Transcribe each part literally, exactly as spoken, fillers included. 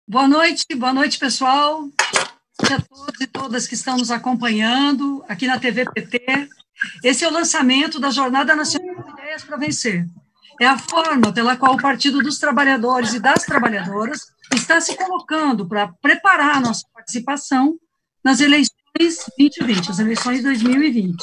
Boa noite, boa noite, pessoal. A todos e todas que estão nos acompanhando aqui na T V P T. Esse é o lançamento da Jornada Nacional de Ideias para Vencer. É a forma pela qual o Partido dos Trabalhadores e das Trabalhadoras está se colocando para preparar a nossa participação nas eleições dois mil e vinte, as eleições de dois mil e vinte.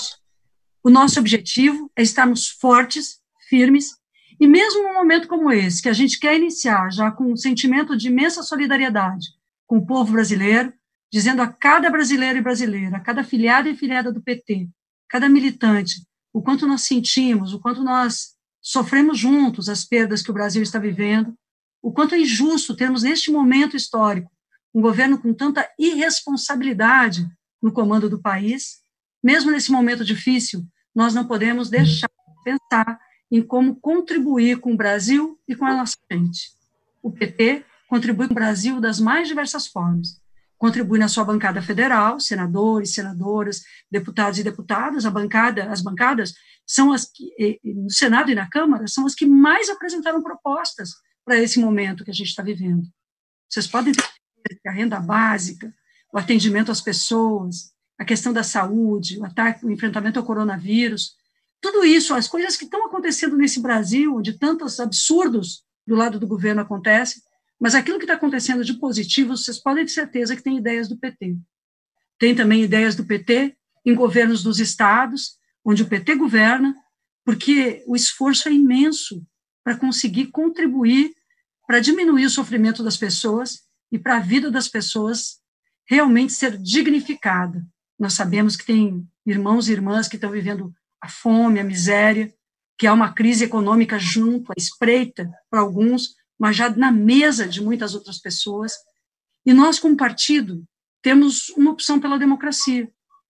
O nosso objetivo é estarmos fortes, firmes, e mesmo num momento como esse, que a gente quer iniciar já com um sentimento de imensa solidariedade com o povo brasileiro, dizendo a cada brasileiro e brasileira, a cada filiado e filiada do P T, cada militante, o quanto nós sentimos, o quanto nós sofremos juntos as perdas que o Brasil está vivendo, o quanto é injusto termos neste momento histórico um governo com tanta irresponsabilidade no comando do país. Mesmo nesse momento difícil, nós não podemos deixar de pensar em como contribuir com o Brasil e com a nossa gente. O P T contribui com o Brasil das mais diversas formas. Contribui na sua bancada federal, senadores, senadoras, deputados e deputadas. A bancada, as bancadas são as que, no Senado e na Câmara, são as que mais apresentaram propostas para esse momento que a gente está vivendo. Vocês podem ter a renda básica, o atendimento às pessoas, a questão da saúde, o ataque, o enfrentamento ao coronavírus, tudo isso, as coisas que estão acontecendo nesse Brasil, onde tantos absurdos do lado do governo acontecem, mas aquilo que está acontecendo de positivo, vocês podem ter certeza que tem ideias do P T. Tem também ideias do P T em governos dos estados, onde o P T governa, porque o esforço é imenso para conseguir contribuir para diminuir o sofrimento das pessoas e para a vida das pessoas realmente ser dignificada. Nós sabemos que tem irmãos e irmãs que estão vivendo a fome, a miséria, que há uma crise econômica junto, à espreita para alguns, mas já na mesa de muitas outras pessoas. E nós, como partido, temos uma opção pela democracia.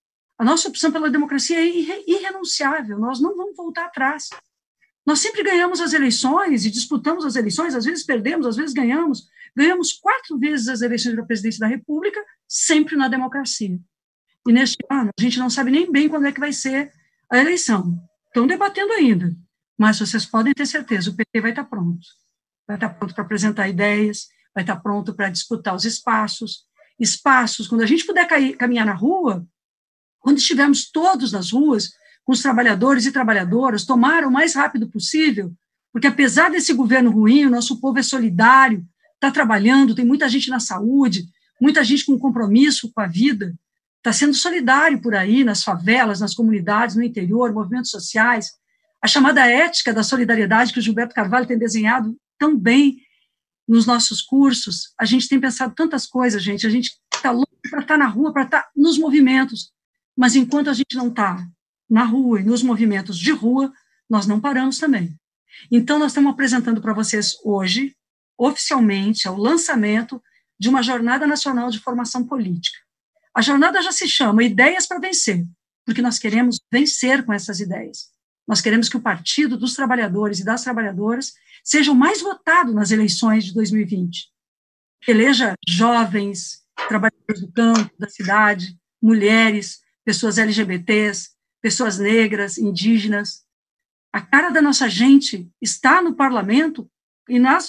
A nossa opção pela democracia é irre- irrenunciável, nós não vamos voltar atrás. Nós sempre ganhamos as eleições e disputamos as eleições, às vezes perdemos, às vezes ganhamos. Ganhamos quatro vezes as eleições para a presidência da República, sempre na democracia. E neste ano, a gente não sabe nem bem quando é que vai ser a eleição. Estão debatendo ainda, mas vocês podem ter certeza, o P T vai estar pronto. Vai estar pronto para apresentar ideias, vai estar pronto para disputar os espaços. Espaços, quando a gente puder cair, caminhar na rua, quando estivermos todos nas ruas, com os trabalhadores e trabalhadoras, tomar o mais rápido possível, porque apesar desse governo ruim, o nosso povo é solidário, está trabalhando, tem muita gente na saúde, muita gente com compromisso com a vida, está sendo solidário por aí, nas favelas, nas comunidades, no interior, movimentos sociais, a chamada ética da solidariedade que o Gilberto Carvalho tem desenhado tão bem nos nossos cursos. A gente tem pensado tantas coisas, gente, a gente está louco para estar na rua, para estar nos movimentos, mas enquanto a gente não está na rua e nos movimentos de rua, nós não paramos também. Então, nós estamos apresentando para vocês hoje, oficialmente, o lançamento de uma Jornada Nacional de Formação Política. A jornada já se chama Ideias para Vencer, porque nós queremos vencer com essas ideias. Nós queremos que o Partido dos Trabalhadores e das Trabalhadoras seja o mais votado nas eleições de dois mil e vinte. Que eleja jovens, trabalhadores do campo, da cidade, mulheres, pessoas L G B Ts, pessoas negras, indígenas. A cara da nossa gente está no parlamento e nas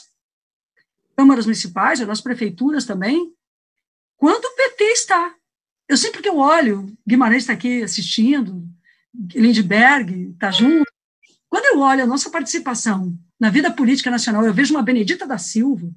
câmaras municipais, ou nas prefeituras também, quando o P T está. Eu sempre que eu olho, Guimarães está aqui assistindo, Lindbergh está junto, quando eu olho a nossa participação na vida política nacional, eu vejo uma Benedita da Silva,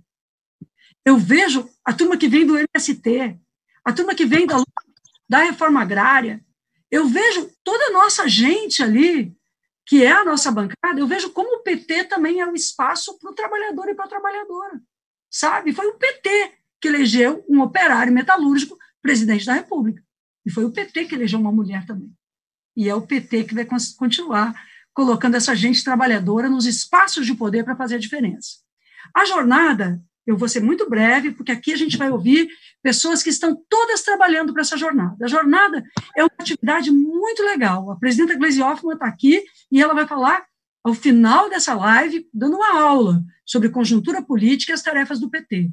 eu vejo a turma que vem do M S T, a turma que vem da, da reforma agrária, eu vejo toda a nossa gente ali, que é a nossa bancada, eu vejo como o P T também é um espaço para o trabalhador e para a trabalhadora, sabe? Foi o P T que elegeu um operário metalúrgico presidente da República. E foi o P T que elegeu uma mulher também. E é o P T que vai continuar colocando essa gente trabalhadora nos espaços de poder para fazer a diferença. A jornada, eu vou ser muito breve, porque aqui a gente vai ouvir pessoas que estão todas trabalhando para essa jornada. A jornada é uma atividade muito legal. A presidenta Gleisi Hoffmann está aqui e ela vai falar, ao final dessa live, dando uma aula sobre conjuntura política e as tarefas do P T.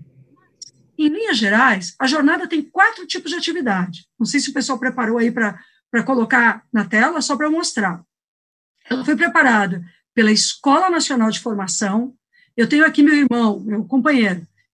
Em linhas gerais, a jornada tem quatro tipos de atividade. Não sei se o pessoal preparou aí para colocar na tela, só para eu mostrar. Ela foi preparada pela Escola Nacional de Formação. Eu tenho aqui meu irmão, meu companheiro,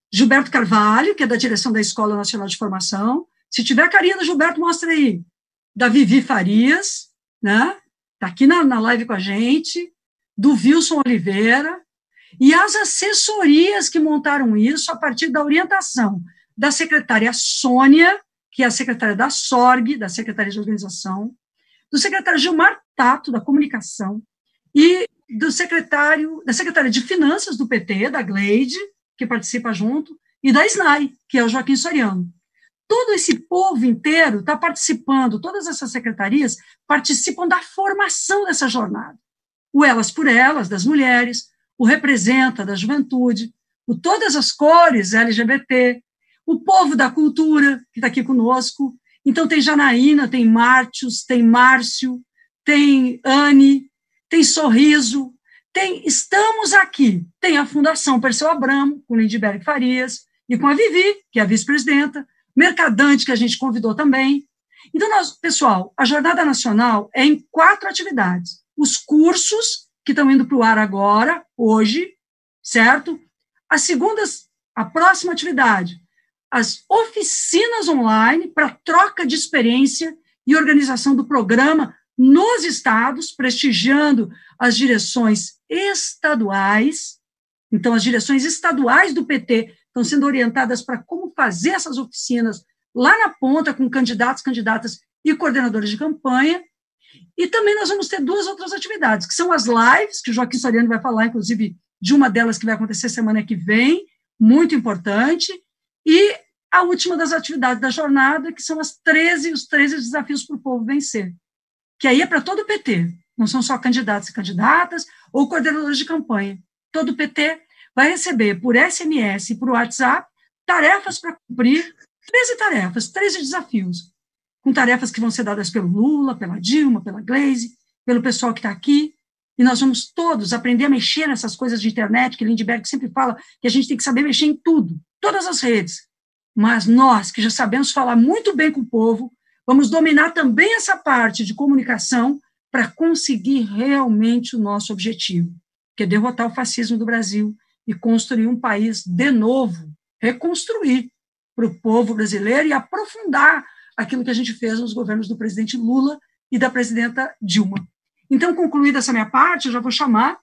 Gilberto Carvalho, que é da direção da Escola Nacional de Formação. Se tiver carinha do Gilberto, mostra aí. Da Vivi Farias, né? Está aqui na, na live com a gente. Do Wilson Oliveira. E as assessorias que montaram isso a partir da orientação da secretária Sônia, que é a secretária da SORG, da Secretaria de Organização, do secretário Gilmar Tato, da Comunicação, e do secretário, da secretária de Finanças do P T, da Gleide, que participa junto, e da S N A I, que é o Joaquim Soriano. Todo esse povo inteiro está participando, todas essas secretarias participam da formação dessa jornada. O Elas por Elas, das mulheres, o Representa, da juventude, o Todas as Cores, L G B T, o Povo da Cultura, que está aqui conosco. Então, tem Janaína, tem Mártios, tem Márcio, tem Anne, tem Sorriso, tem Estamos Aqui, tem a Fundação Perseu Abramo, com Lindbergh Farias, e com a Vivi, que é a vice-presidenta, Mercadante, que a gente convidou também. Então, nós, pessoal, a Jornada Nacional é em quatro atividades. Os cursos, que estão indo para o ar agora, hoje, certo? As segundas, a próxima atividade, as oficinas online para troca de experiência e organização do programa nos estados, prestigiando as direções estaduais. Então, as direções estaduais do P T estão sendo orientadas para como fazer essas oficinas lá na ponta, com candidatos, candidatas e coordenadores de campanha. E também nós vamos ter duas outras atividades, que são as lives, que o Joaquim Soriano vai falar, inclusive, de uma delas que vai acontecer semana que vem, muito importante, e a última das atividades da jornada, que são as treze, os treze desafios para o povo vencer, que aí é para todo o P T, não são só candidatos e candidatas ou coordenadores de campanha. Todo o P T vai receber por S M S e por WhatsApp tarefas para cumprir, treze tarefas, treze desafios, com tarefas que vão ser dadas pelo Lula, pela Dilma, pela Gleisi, pelo pessoal que está aqui, e nós vamos todos aprender a mexer nessas coisas de internet, que Lindbergh sempre fala que a gente tem que saber mexer em tudo, todas as redes. Mas nós, que já sabemos falar muito bem com o povo, vamos dominar também essa parte de comunicação para conseguir realmente o nosso objetivo, que é derrotar o fascismo do Brasil e construir um país de novo, reconstruir para o povo brasileiro e aprofundar aquilo que a gente fez nos governos do presidente Lula e da presidenta Dilma. Então, concluída essa minha parte, eu já vou chamar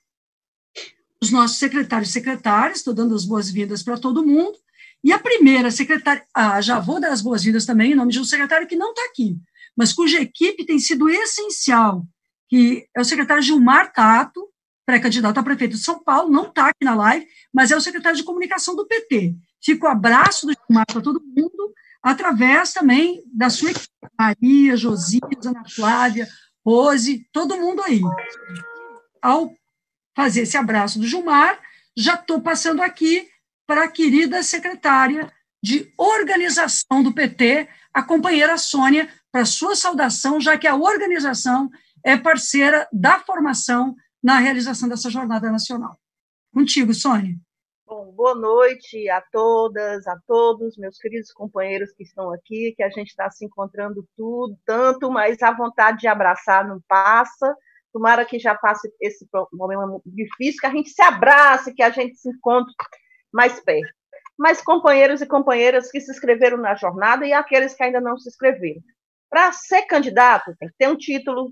os nossos secretários e secretárias, estou dando as boas-vindas para todo mundo, e a primeira secretária, ah, já vou dar as boas-vindas também em nome de um secretário que não está aqui, mas cuja equipe tem sido essencial, que é o secretário Gilmar Tato, pré-candidato a prefeito de São Paulo, não está aqui na live, mas é o secretário de comunicação do P T. Fica o abraço do Gilmar para todo mundo, através também da sua equipe, Maria, Josias, Ana Flávia, Rose, todo mundo aí. Ao fazer esse abraço do Gilmar, já estou passando aqui para a querida secretária de organização do P T, a companheira Sônia, para sua saudação, já que a organização é parceira da formação na realização dessa jornada nacional. Contigo, Sônia. Bom, boa noite a todas, a todos, meus queridos companheiros que estão aqui, que a gente está se encontrando tudo, tanto, mas a vontade de abraçar não passa. Tomara que já passe esse momento difícil, que a gente se abrace, que a gente se encontre mais perto. Mas companheiros e companheiras que se inscreveram na jornada e aqueles que ainda não se inscreveram. Para ser candidato, tem que ter um título,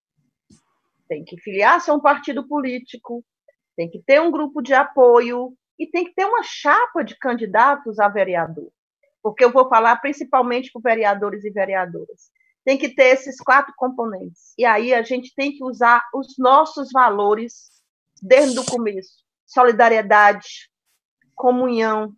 tem que filiar-se a um partido político, tem que ter um grupo de apoio e tem que ter uma chapa de candidatos a vereador. Porque eu vou falar principalmente para vereadores e vereadoras. Tem que ter esses quatro componentes. E aí a gente tem que usar os nossos valores desde o começo. Solidariedade, comunhão,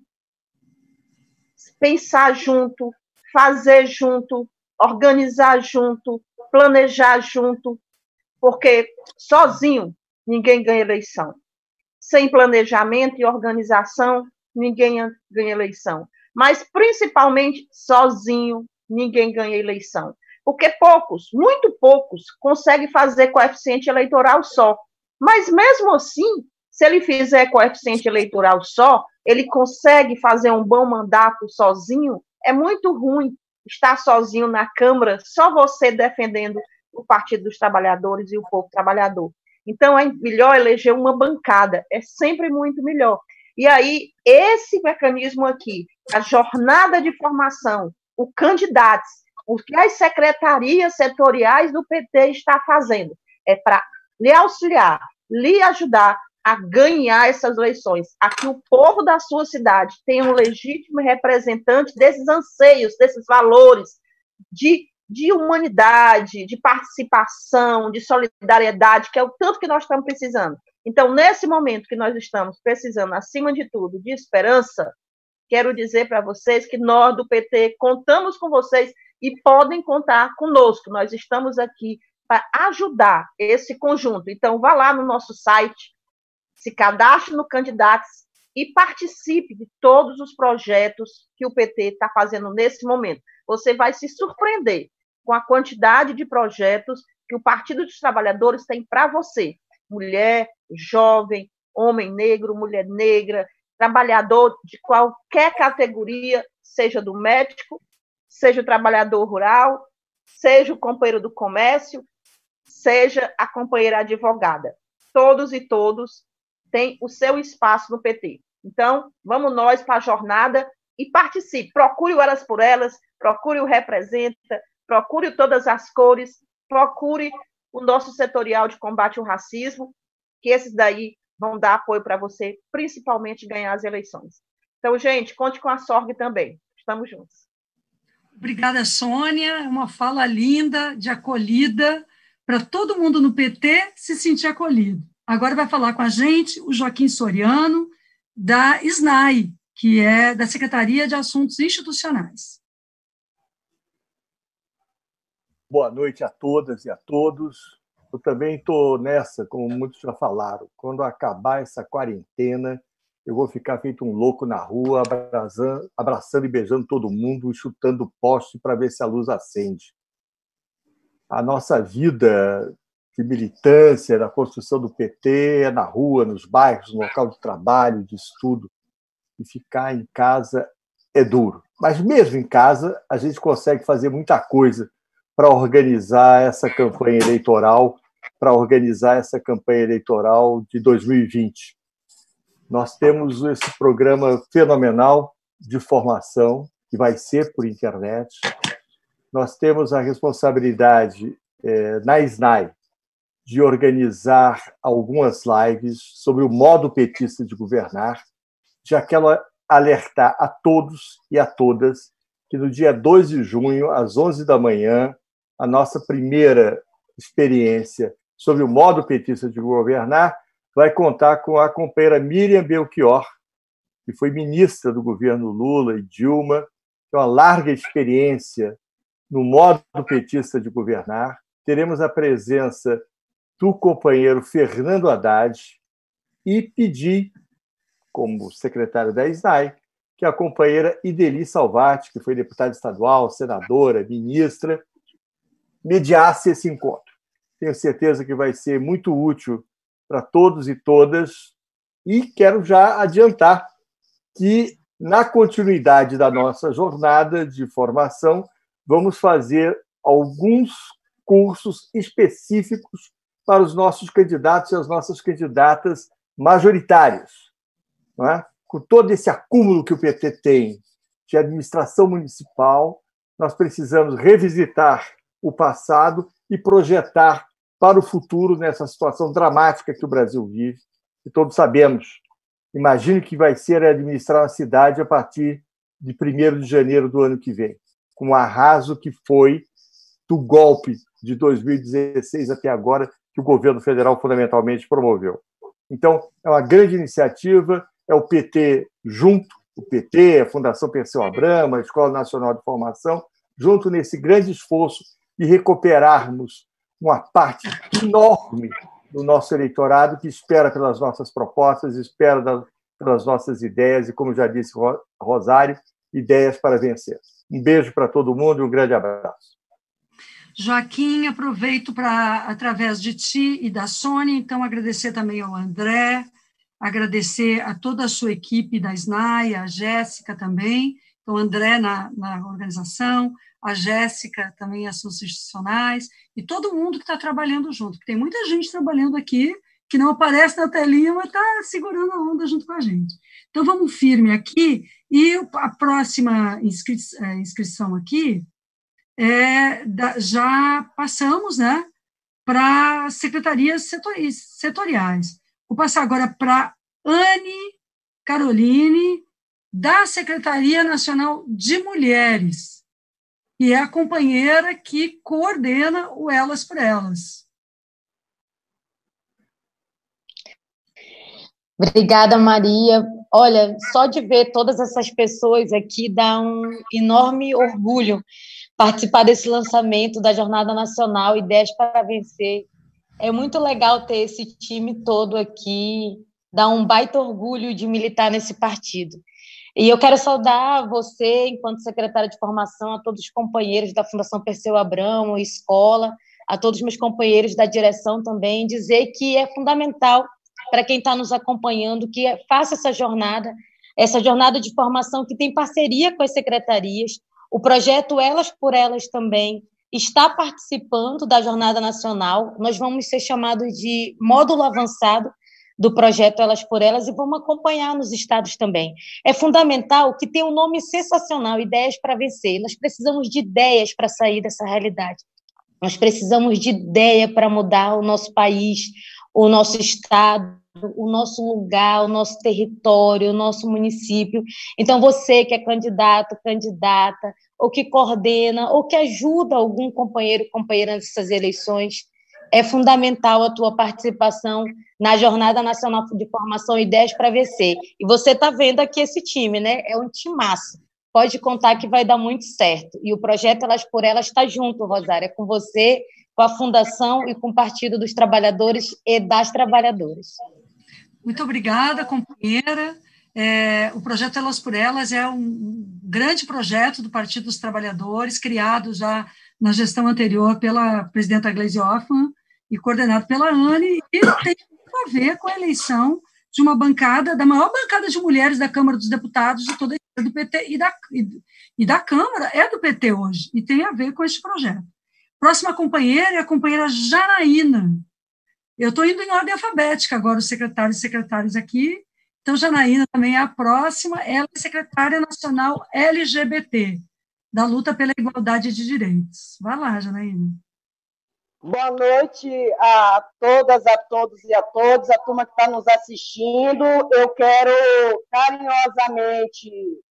pensar junto, fazer junto, organizar junto, planejar junto, porque sozinho ninguém ganha eleição. Sem planejamento e organização, ninguém ganha eleição. Mas, principalmente, sozinho, ninguém ganha eleição. Porque poucos, muito poucos, conseguem fazer coeficiente eleitoral só. Mas, mesmo assim, se ele fizer coeficiente eleitoral só, ele consegue fazer um bom mandato sozinho. É muito ruim estar sozinho na Câmara, só você defendendo o Partido dos Trabalhadores e o povo trabalhador. Então, é melhor eleger uma bancada, é sempre muito melhor. E aí, esse mecanismo aqui, a jornada de formação, o candidato, o que as secretarias setoriais do P T estão fazendo, é para lhe auxiliar, lhe ajudar a ganhar essas eleições, a que o povo da sua cidade tenha um legítimo representante desses anseios, desses valores de, de humanidade, de participação, de solidariedade, que é o tanto que nós estamos precisando. Então, nesse momento que nós estamos precisando, acima de tudo, de esperança, quero dizer para vocês que nós, do P T, contamos com vocês e podem contar conosco. Nós estamos aqui para ajudar esse conjunto. Então, vá lá no nosso site, se cadastre no Candidatos e participe de todos os projetos que o P T está fazendo nesse momento. Você vai se surpreender com a quantidade de projetos que o Partido dos Trabalhadores tem para você. Mulher, jovem, homem negro, mulher negra, trabalhador de qualquer categoria, seja do médico, seja o trabalhador rural, seja o companheiro do comércio, seja a companheira advogada. Todos e todos têm o seu espaço no P T. Então, vamos nós para a jornada e participe. Procure o Elas por Elas, procure o Representa, procure todas as cores, procure o nosso setorial de combate ao racismo, que esses daí vão dar apoio para você, principalmente ganhar as eleições. Então, gente, conte com a S O R G também. Estamos juntos. Obrigada, Sônia. É uma fala linda, de acolhida, para todo mundo no P T se sentir acolhido. Agora vai falar com a gente o Joaquim Soriano, da S N A I, que é da Secretaria de Assuntos Institucionais. Boa noite a todas e a todos. Eu também estou nessa, como muitos já falaram. Quando acabar essa quarentena, eu vou ficar feito um louco na rua, abraçando, abraçando e beijando todo mundo, chutando poste para ver se a luz acende. A nossa vida de militância, da construção do P T, é na rua, nos bairros, no local de trabalho, de estudo. E ficar em casa é duro. Mas mesmo em casa, a gente consegue fazer muita coisa para organizar essa campanha eleitoral, para organizar essa campanha eleitoral de dois mil e vinte. Nós temos esse programa fenomenal de formação, que vai ser por internet. Nós temos a responsabilidade, é, na S N A I, de organizar algumas lives sobre o modo petista de governar, já quero alertar a todos e a todas que no dia dois de junho, às onze da manhã, a nossa primeira experiência sobre o modo petista de governar vai contar com a companheira Miriam Belchior, que foi ministra do governo Lula e Dilma, tem uma larga experiência no modo petista de governar. Teremos a presença do companheiro Fernando Haddad e pedir, como secretário da S N A I, que a companheira Ideli Salvati, que foi deputada estadual, senadora, ministra, mediasse esse encontro. Tenho certeza que vai ser muito útil para todos e todas e quero já adiantar que, na continuidade da nossa jornada de formação, vamos fazer alguns cursos específicos para os nossos candidatos e as nossas candidatas majoritárias. Não é? Com todo esse acúmulo que o P T tem de administração municipal, nós precisamos revisitar o passado e projetar para o futuro nessa situação dramática que o Brasil vive, que todos sabemos. Imagine que vai ser administrar a cidade a partir de primeiro de janeiro do ano que vem, com o arraso que foi do golpe de dois mil e dezesseis até agora, que o governo federal fundamentalmente promoveu. Então, é uma grande iniciativa, é o P T junto, o P T, a Fundação Perseu Abramo, a Escola Nacional de Formação, junto nesse grande esforço de recuperarmos uma parte enorme do nosso eleitorado que espera pelas nossas propostas, espera pelas nossas ideias e, como já disse Rosário, ideias para vencer. Um beijo para todo mundo e um grande abraço. Joaquim, aproveito para, através de ti e da Sônia, então, agradecer também ao André, agradecer a toda a sua equipe da S N A I, a Jéssica também, então, André na, na organização, a Jéssica também, assuntos institucionais, e todo mundo que está trabalhando junto, porque tem muita gente trabalhando aqui que não aparece na telinha, mas está segurando a onda junto com a gente. Então, vamos firme aqui, e a próxima inscri inscrição aqui, é da, já passamos, né, para secretarias setoriais. Vou passar agora para Anne Caroline, da Secretaria Nacional de Mulheres, que é a companheira que coordena o Elas por Elas. Obrigada, Maria. Olha, só de ver todas essas pessoas aqui dá um enorme orgulho participar desse lançamento da Jornada Nacional Ideias para Vencer. É muito legal ter esse time todo aqui, dá um baita orgulho de militar nesse partido. E eu quero saudar você, enquanto secretária de formação, a todos os companheiros da Fundação Perseu Abramo, escola, a todos os meus companheiros da direção também, dizer que é fundamental para quem está nos acompanhando, que faça essa jornada, essa jornada de formação que tem parceria com as secretarias. O projeto Elas por Elas também está participando da Jornada Nacional. Nós vamos ser chamados de módulo avançado do projeto Elas por Elas e vamos acompanhar nos estados também. É fundamental que tenha um nome sensacional, Ideias para Vencer. Nós precisamos de ideias para sair dessa realidade. Nós precisamos de ideia para mudar o nosso país, o nosso estado, o nosso lugar, o nosso território, o nosso município. Então, você que é candidato, candidata, ou que coordena, ou que ajuda algum companheiro, companheira nessas eleições, é fundamental a tua participação na Jornada Nacional de Formação Ideias para Vencer. E você está vendo aqui esse time, né? É um timaço. Pode contar que vai dar muito certo. E o projeto Elas por Elas está junto, Rosária, com você, com a Fundação e com o Partido dos Trabalhadores e das Trabalhadoras. Muito obrigada, companheira. É, o projeto Elas por Elas é um grande projeto do Partido dos Trabalhadores, criado já na gestão anterior pela presidenta Gleisi Hoffmann e coordenado pela Anne, e tem muito a ver com a eleição de uma bancada, da maior bancada de mulheres da Câmara dos Deputados de toda a história do P T e da, e, e da Câmara, é do P T hoje, e tem a ver com este projeto. Próxima companheira é a companheira Janaína. Eu estou indo em ordem alfabética agora, os secretários e secretárias aqui. Então, Janaína também é a próxima, ela é secretária nacional L G B T, da luta pela igualdade de direitos. Vai lá, Janaína. Boa noite a todas, a todos e a todos, a turma que está nos assistindo. Eu quero carinhosamente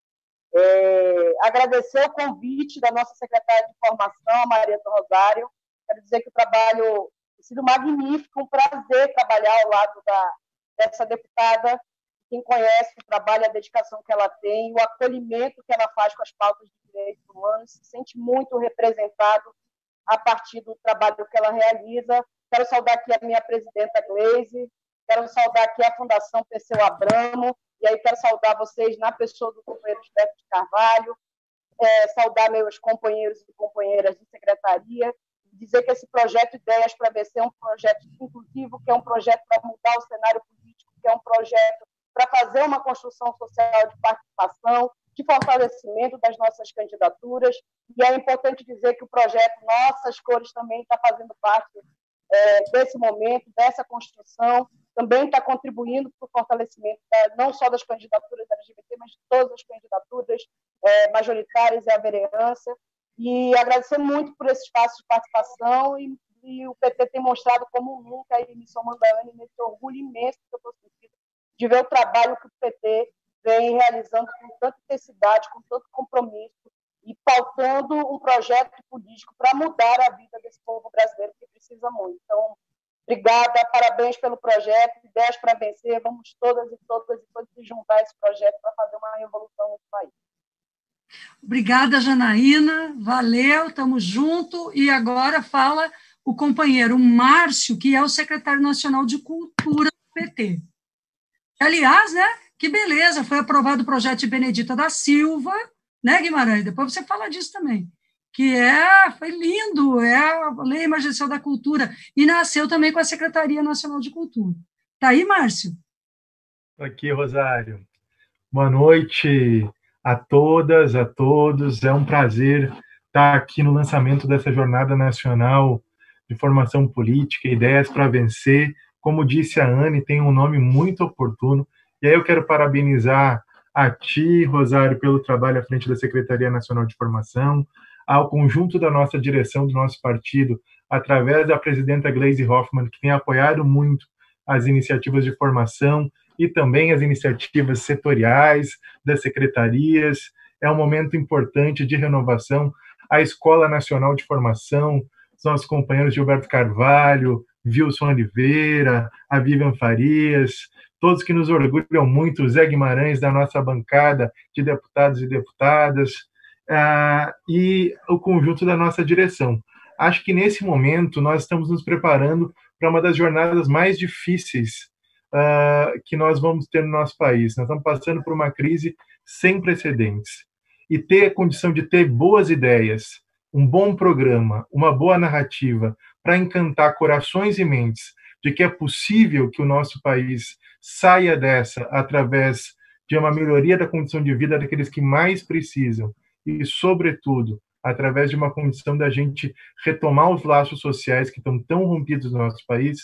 é, agradecer o convite da nossa secretária de formação, Maria do Rosário. Quero dizer que o trabalho tem sido magnífico, um prazer trabalhar ao lado da, dessa deputada. Quem conhece o trabalho, a dedicação que ela tem, o acolhimento que ela faz com as pautas de direitos humanos, se sente muito representado a partir do trabalho que ela realiza. Quero saudar aqui a minha presidenta Gleisi, quero saudar aqui a Fundação Perseu Abramo, e aí quero saudar vocês na pessoa do companheiro Gilberto de Carvalho, é, saudar meus companheiros e companheiras de secretaria, dizer que esse projeto Ideias para Vencer é um projeto inclusivo, que é um projeto para mudar o cenário político, que é um projeto para fazer uma construção social de participação, de fortalecimento das nossas candidaturas, e é importante dizer que o projeto Nossas Cores também está fazendo parte é, desse momento, dessa construção, também está contribuindo para o fortalecimento da, não só das candidaturas L G B T, mas de todas as candidaturas é, majoritárias e a vereança, e agradecer muito por esse espaço de participação, e, e o P T tem mostrado como nunca, aí me somando a Anne, nesse orgulho imenso que eu estou sentindo de ver o trabalho que o P T vem realizando com tanta intensidade, com tanto compromisso, e pautando um projeto político para mudar a vida desse povo brasileiro que precisa muito. Então, obrigada, parabéns pelo projeto, Ideias para Vencer, vamos todas e todas e todos se juntar a esse projeto para fazer uma revolução no país. Obrigada, Janaína, valeu, estamos juntos, e agora fala o companheiro Márcio, que é o secretário nacional de Cultura do P T. Aliás, né, que beleza, foi aprovado o projeto de Benedita da Silva, né, Guimarães? Depois você fala disso também, que é, foi lindo, é a Lei Emergencial da Cultura, e nasceu também com a Secretaria Nacional de Cultura. Tá aí, Márcio? Aqui, Rosário. Boa noite a todas, a todos. É um prazer estar aqui no lançamento dessa Jornada Nacional de Formação Política, Ideias para Vencer, como disse a Anne, tem um nome muito oportuno, e aí eu quero parabenizar a ti, Rosário, pelo trabalho à frente da Secretaria Nacional de Formação, ao conjunto da nossa direção, do nosso partido, através da presidenta Gleisi Hoffmann, que tem apoiado muito as iniciativas de formação e também as iniciativas setoriais das secretarias. É um momento importante de renovação. A Escola Nacional de Formação, os nossos companheiros Gilberto Carvalho, Wilson Oliveira, a Vivian Farias, todos que nos orgulham muito, o Zé Guimarães, da nossa bancada de deputados e deputadas, uh, e o conjunto da nossa direção. Acho que nesse momento nós estamos nos preparando para uma das jornadas mais difíceis uh, que nós vamos ter no nosso país. Nós estamos passando por uma crise sem precedentes. E ter a condição de ter boas ideias, um bom programa, uma boa narrativa para encantar corações e mentes de que é possível que o nosso país saia dessa através de uma melhoria da condição de vida daqueles que mais precisam e, sobretudo, através de uma condição da gente retomar os laços sociais que estão tão rompidos no nosso país,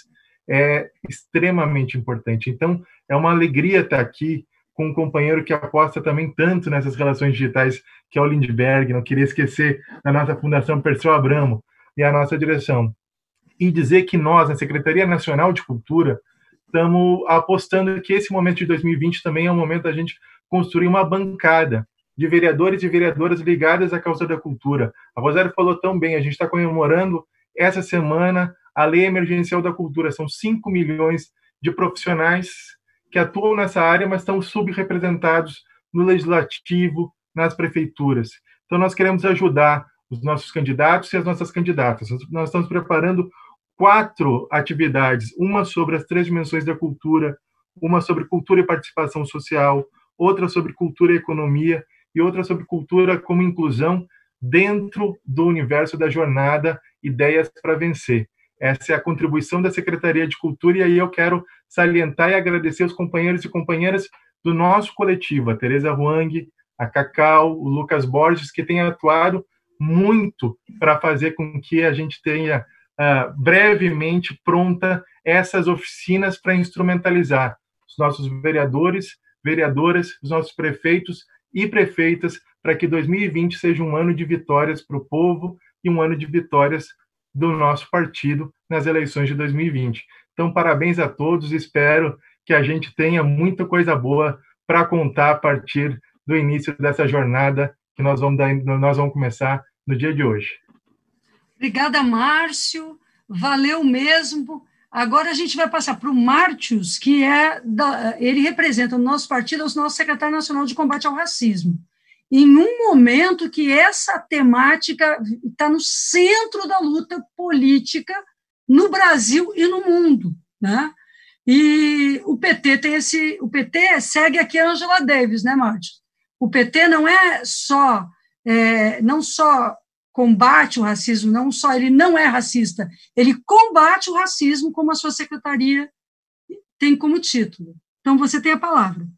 é extremamente importante. Então, é uma alegria estar aqui com um companheiro que aposta também tanto nessas relações digitais, que é o Lindbergh. Não queria esquecer da nossa Fundação Perseu Abramo e a nossa direção. E dizer que nós, na Secretaria Nacional de Cultura, estamos apostando que esse momento de dois mil e vinte também é um momento da gente construir uma bancada de vereadores e vereadoras ligadas à causa da cultura. A Rosário falou tão bem, a gente está comemorando essa semana a Lei Emergencial da Cultura. São cinco milhões de profissionais que atuam nessa área, mas estão subrepresentados no legislativo, nas prefeituras. Então, nós queremos ajudar os nossos candidatos e as nossas candidatas. Nós estamos preparando quatro atividades, uma sobre as três dimensões da cultura, uma sobre cultura e participação social, outra sobre cultura e economia, e outra sobre cultura como inclusão dentro do universo da jornada Ideias para Vencer. Essa é a contribuição da Secretaria de Cultura, e aí eu quero salientar e agradecer os companheiros e companheiras do nosso coletivo, a Tereza Huang, a Cacau, o Lucas Borges, que têm atuado muito para fazer com que a gente tenha uh, brevemente pronta essas oficinas para instrumentalizar os nossos vereadores, vereadoras, os nossos prefeitos e prefeitas, para que dois mil e vinte seja um ano de vitórias para o povo e um ano de vitórias do nosso partido nas eleições de dois mil e vinte. Então, parabéns a todos, espero que a gente tenha muita coisa boa para contar a partir do início dessa jornada que nós vamos, dar, nós vamos começar no dia de hoje. Obrigada, Márcio, valeu mesmo. Agora a gente vai passar para o Mártios, que é da, ele representa no nosso partido, é o nosso secretário nacional de combate ao racismo. Em um momento que essa temática está no centro da luta política no Brasil e no mundo, né? E o P T tem esse, o P T segue aqui a Angela Davis, né, Mártios? O P T não é só, é, não só combate o racismo, não só ele não é racista, ele combate o racismo, como a sua secretaria tem como título. Então, você tem a palavra.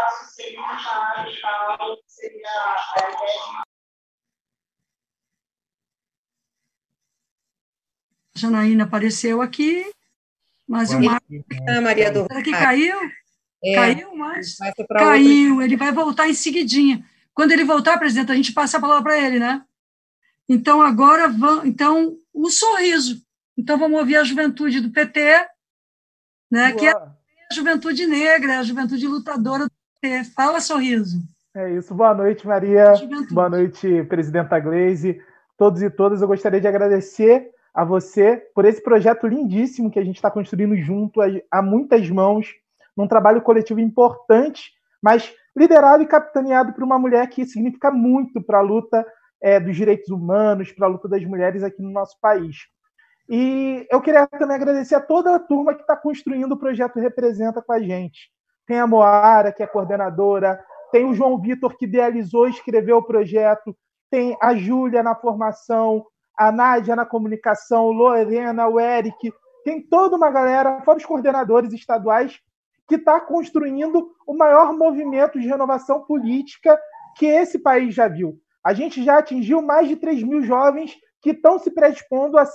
A Janaína apareceu aqui, mas o Márcio... Ah, Maria do Será que caiu? É, caiu, mas caiu, outra... ele vai voltar em seguidinha. Quando ele voltar, presidente, a gente passa a palavra para ele, né? Então, agora, vamos, então, o sorriso. Então, vamos ouvir a juventude do P T, né, que é a juventude negra, a juventude lutadora do P T. Fala, Sorriso. É isso. Boa noite, Maria. Boa noite, presidenta Gleisi. Todos e todas, eu gostaria de agradecer a você por esse projeto lindíssimo que a gente está construindo junto, a muitas mãos, num trabalho coletivo importante, mas liderado e capitaneado por uma mulher que significa muito para a luta é, dos direitos humanos, para a luta das mulheres aqui no nosso país. E eu queria também agradecer a toda a turma que está construindo o projeto Representa com a gente. Tem a Moara, que é coordenadora, tem o João Vitor, que idealizou e escreveu o projeto, tem a Júlia na formação, a Nádia na comunicação, Lorena, o Eric, tem toda uma galera, fora os coordenadores estaduais, que está construindo o maior movimento de renovação política que esse país já viu. A gente já atingiu mais de três mil jovens que estão se predispondo a ser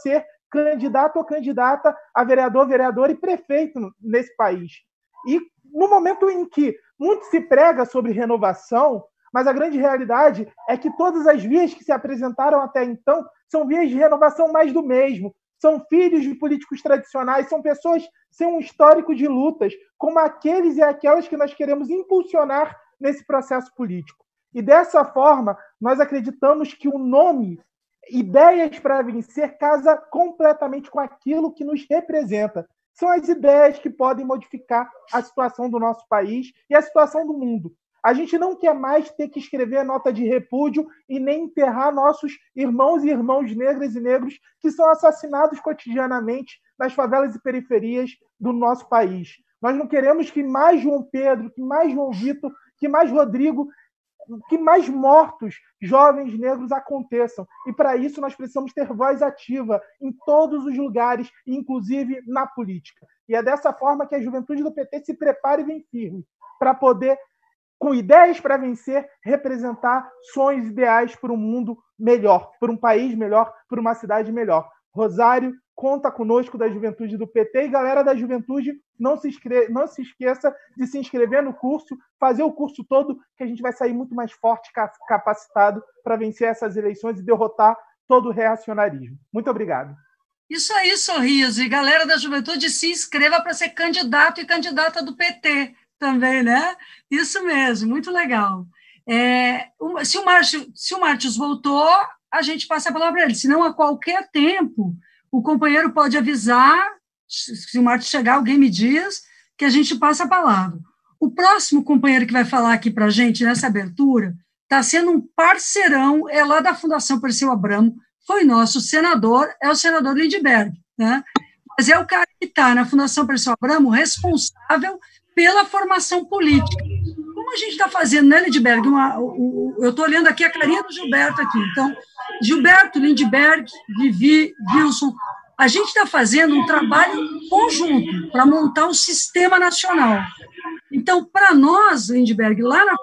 candidato ou candidata a vereador, vereadora e prefeito nesse país. E no momento em que muito se prega sobre renovação, mas a grande realidade é que todas as vias que se apresentaram até então são vias de renovação mais do mesmo. São filhos de políticos tradicionais, são pessoas sem um histórico de lutas, como aqueles e aquelas que nós queremos impulsionar nesse processo político. E dessa forma, nós acreditamos que o nome Ideias para Vencer casa completamente com aquilo que nos representa. São as ideias que podem modificar a situação do nosso país e a situação do mundo. A gente não quer mais ter que escrever nota de repúdio e nem enterrar nossos irmãos e irmãs negras e negros que são assassinados cotidianamente nas favelas e periferias do nosso país. Nós não queremos que mais João Pedro, que mais João Vitor, que mais Rodrigo, que mais mortos jovens negros aconteçam. E para isso nós precisamos ter voz ativa em todos os lugares, inclusive na política. E é dessa forma que a juventude do P T se prepara e vem firme para poder, com ideias para vencer, representar sonhos ideais por um mundo melhor, por um país melhor, por uma cidade melhor. Rosário, conta conosco da juventude do P T. E, galera da juventude, não se, inscre... não se esqueça de se inscrever no curso, fazer o curso todo, que a gente vai sair muito mais forte, capacitado para vencer essas eleições e derrotar todo o reacionarismo. Muito obrigado. Isso aí, Sorriso. E, galera da juventude, se inscreva para ser candidato e candidata do P T também, né? Isso mesmo, muito legal. É, se o Márcio, se o Márcio voltou, a gente passa a palavra para ele. Senão, a qualquer tempo, o companheiro pode avisar, se o Márcio chegar, alguém me diz, que a gente passa a palavra. O próximo companheiro que vai falar aqui para a gente, nessa abertura, está sendo um parceirão, é lá da Fundação Perseu Abramo, foi nosso senador, é o senador Lindbergh, né? Mas é o cara que está na Fundação Perseu Abramo responsável pela formação política. Como a gente está fazendo, né, Lindbergh? Uma, o, o, eu estou olhando aqui a carinha do Gilberto aqui. Então, Gilberto, Lindbergh, Vivi, Wilson, a gente está fazendo um trabalho conjunto para montar um sistema nacional. Então, para nós, Lindbergh, lá na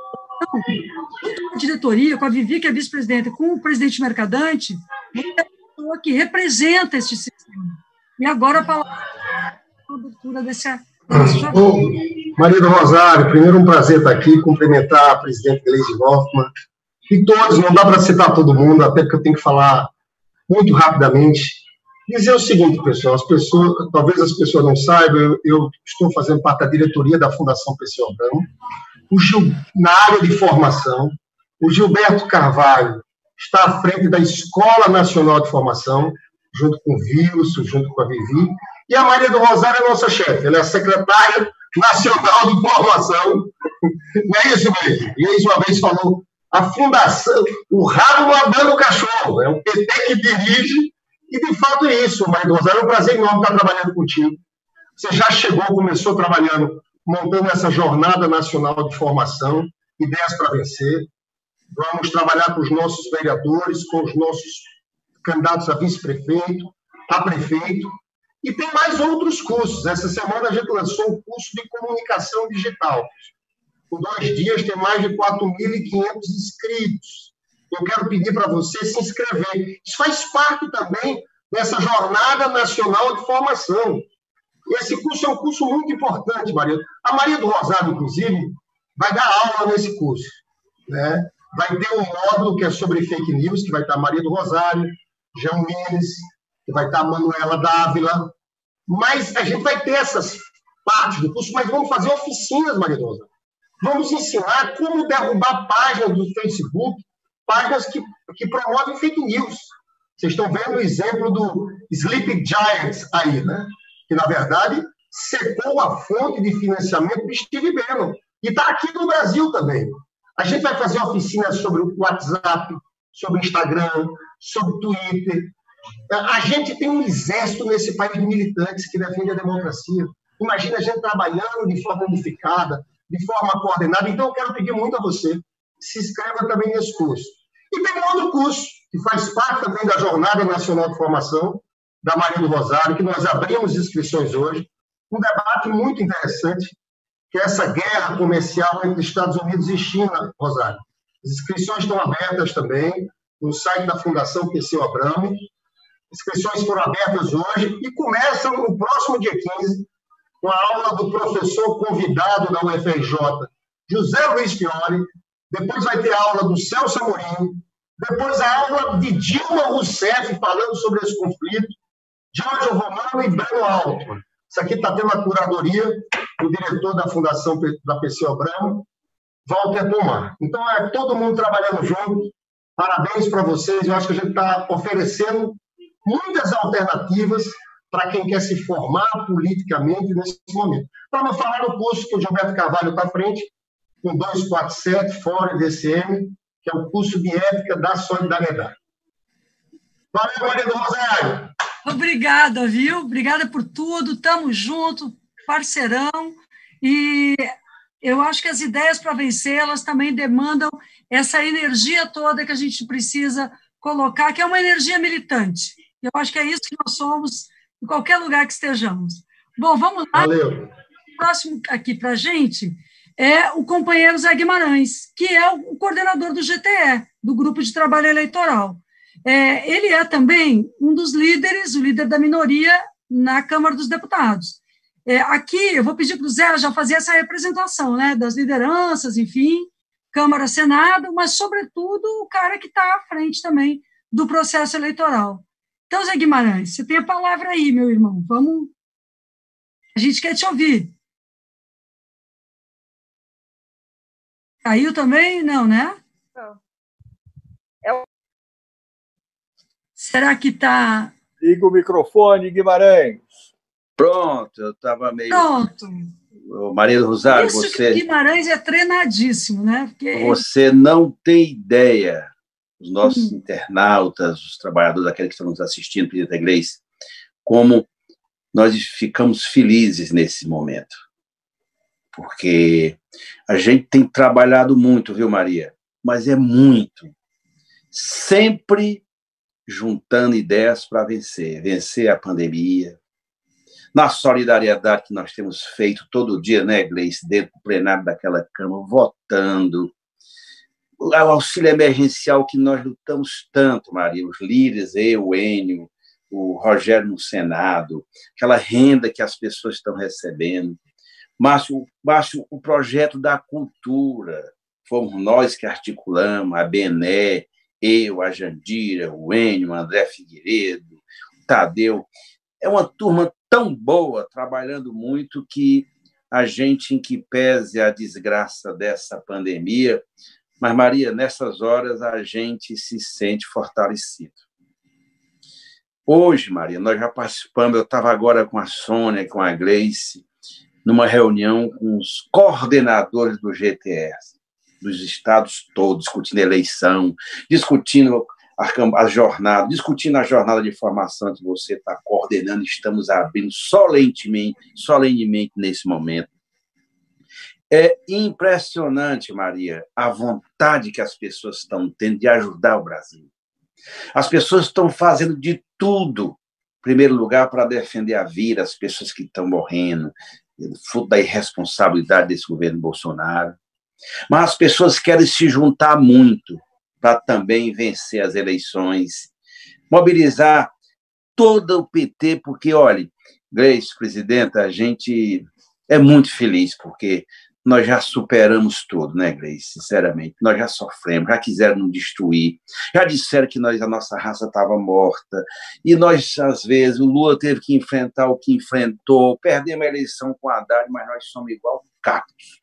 junto com a diretoria, com a Vivi, que é vice-presidenta, com o presidente Mercadante, é a pessoa que representa esse sistema. E agora a palavra a abertura desse... Ô, Maria do Rosário, primeiro um prazer estar aqui, cumprimentar a presidente Gleisi Hoffmann e todos, não dá para citar todo mundo, até porque eu tenho que falar muito rapidamente. Dizer o seguinte, pessoal, as pessoas, talvez as pessoas não saibam, eu, eu estou fazendo parte da diretoria da Fundação Perseu Abramo, o Gil, na área de formação, o Gilberto Carvalho está à frente da Escola Nacional de Formação, junto com o Wilson, junto com a Vivi, e a Maria do Rosário é nossa chefe, ela é a secretária nacional de formação. Não é isso, Maria? E aí, uma vez falou, a fundação, o rabo não abana o cachorro, é o P T que dirige, e de fato é isso, Maria do Rosário, é um prazer enorme estar trabalhando contigo. Você já chegou, começou trabalhando, montando essa jornada nacional de formação, Ideias para Vencer. Vamos trabalhar com os nossos vereadores, com os nossos candidatos a vice-prefeito, a prefeito, e tem mais outros cursos. Essa semana a gente lançou um curso de comunicação digital. Por dois dias tem mais de quatro mil e quinhentos inscritos. Eu quero pedir para você se inscrever. Isso faz parte também dessa jornada nacional de formação. E esse curso é um curso muito importante, Maria. A Maria do Rosário, inclusive, vai dar aula nesse curso, né? Vai ter um módulo que é sobre fake news, que vai estar a Maria do Rosário, Jean Mendes, que vai estar a Manuela Dávila. Mas a gente vai ter essas partes do curso, mas vamos fazer oficinas, Maria do Rosário. Vamos ensinar como derrubar páginas do Facebook, páginas que, que promovem fake news. Vocês estão vendo o exemplo do Sleep Giants aí, né? Que, na verdade, secou a fonte de financiamento do Steve Bannon. E está aqui no Brasil também. A gente vai fazer oficinas sobre o WhatsApp, sobre o Instagram, sobre o Twitter. A gente tem um exército nesse país de militantes que defende a democracia. Imagina a gente trabalhando de forma unificada, de forma coordenada. Então, eu quero pedir muito a você, se inscreva também nesse curso. E tem um outro curso, que faz parte também da Jornada Nacional de Formação, da Maria do Rosário, que nós abrimos inscrições hoje. Um debate muito interessante, que é essa guerra comercial entre Estados Unidos e China, Rosário. As inscrições estão abertas também no site da Fundação Perseu Abramo. inscrições foram abertas hoje e começam no próximo dia quinze, com a aula do professor convidado da U F R J, José Luiz Fiore. Depois vai ter a aula do Celso Amorim. Depois a aula de Dilma Rousseff, falando sobre esse conflito. Jorge Romano e Breno Altman. Isso aqui está tendo a curadoria do diretor da Fundação da P C Abramo, Walter Pomar. Então, é todo mundo trabalhando junto. Parabéns para vocês. Eu acho que a gente está oferecendo muitas alternativas para quem quer se formar politicamente nesse momento. Para não falar do curso que o Gilberto Carvalho está à frente, com duzentos e quarenta e sete, fora D C M, que é o curso de Ética da Solidariedade. Valeu, Maria do Rosário! Obrigada, viu? Obrigada por tudo. Estamos juntos, parceirão. E eu acho que as ideias para vencer, elas também demandam essa energia toda que a gente precisa colocar, que é uma energia militante. Eu acho que é isso que nós somos em qualquer lugar que estejamos. Bom, vamos lá. Valeu. O próximo aqui para a gente é o companheiro Zé Guimarães, que é o coordenador do G T E, do Grupo de Trabalho Eleitoral. É, ele é também um dos líderes, o líder da minoria na Câmara dos Deputados. É, aqui, eu vou pedir para o Zé já fazer essa representação, né, das lideranças, enfim, Câmara, Senado, mas, sobretudo, o cara que está à frente também do processo eleitoral. Então, Zé Guimarães, você tem a palavra aí, meu irmão. Vamos. A gente quer te ouvir. Caiu também? Não, né? Não. É o... Será que está... Liga o microfone, Guimarães. Pronto, eu estava meio... Pronto. Maria do Rosário, Isso você... que Guimarães é treinadíssimo, né? Porque... Você não tem ideia, os nossos hum. internautas, os trabalhadores, aqueles que estão nos assistindo, Presidente Gleice, como nós ficamos felizes nesse momento. Porque a gente tem trabalhado muito, viu, Maria? Mas é muito. Sempre juntando ideias para vencer. Vencer a pandemia. Na solidariedade que nós temos feito todo dia, né, Gleice? Dentro do plenário daquela Câmara, votando. O auxílio emergencial que nós lutamos tanto, Maria. Os líderes, eu, o Enio, o Rogério no Senado. Aquela renda que as pessoas estão recebendo. Márcio, Márcio, o projeto da cultura, fomos nós que articulamos, a Bené, eu, a Jandira, o Enio, o André Figueiredo, o Tadeu. É uma turma tão boa, trabalhando muito, que a gente, em que pese a desgraça dessa pandemia, mas, Maria, nessas horas a gente se sente fortalecido. Hoje, Maria, nós já participamos, eu estava agora com a Sônia, com a Gleice, numa reunião com os coordenadores do G T E, dos estados todos, discutindo eleição, discutindo a, a jornada, discutindo a jornada de formação que você está coordenando, estamos abrindo solenemente, solenemente nesse momento. É impressionante, Maria, a vontade que as pessoas estão tendo de ajudar o Brasil. As pessoas estão fazendo de tudo, em primeiro lugar, para defender a vida, as pessoas que estão morrendo, fruto da irresponsabilidade desse governo Bolsonaro. Mas as pessoas querem se juntar muito para também vencer as eleições, mobilizar todo o P T, porque, olha, Gleice, presidenta, a gente é muito feliz, porque nós já superamos tudo, né, Gleice? Sinceramente, nós já sofremos, já quiseram nos destruir, já disseram que nós, a nossa raça estava morta, e nós, às vezes, o Lula teve que enfrentar o que enfrentou, perdemos a eleição com a Haddad, mas nós somos igual cactos.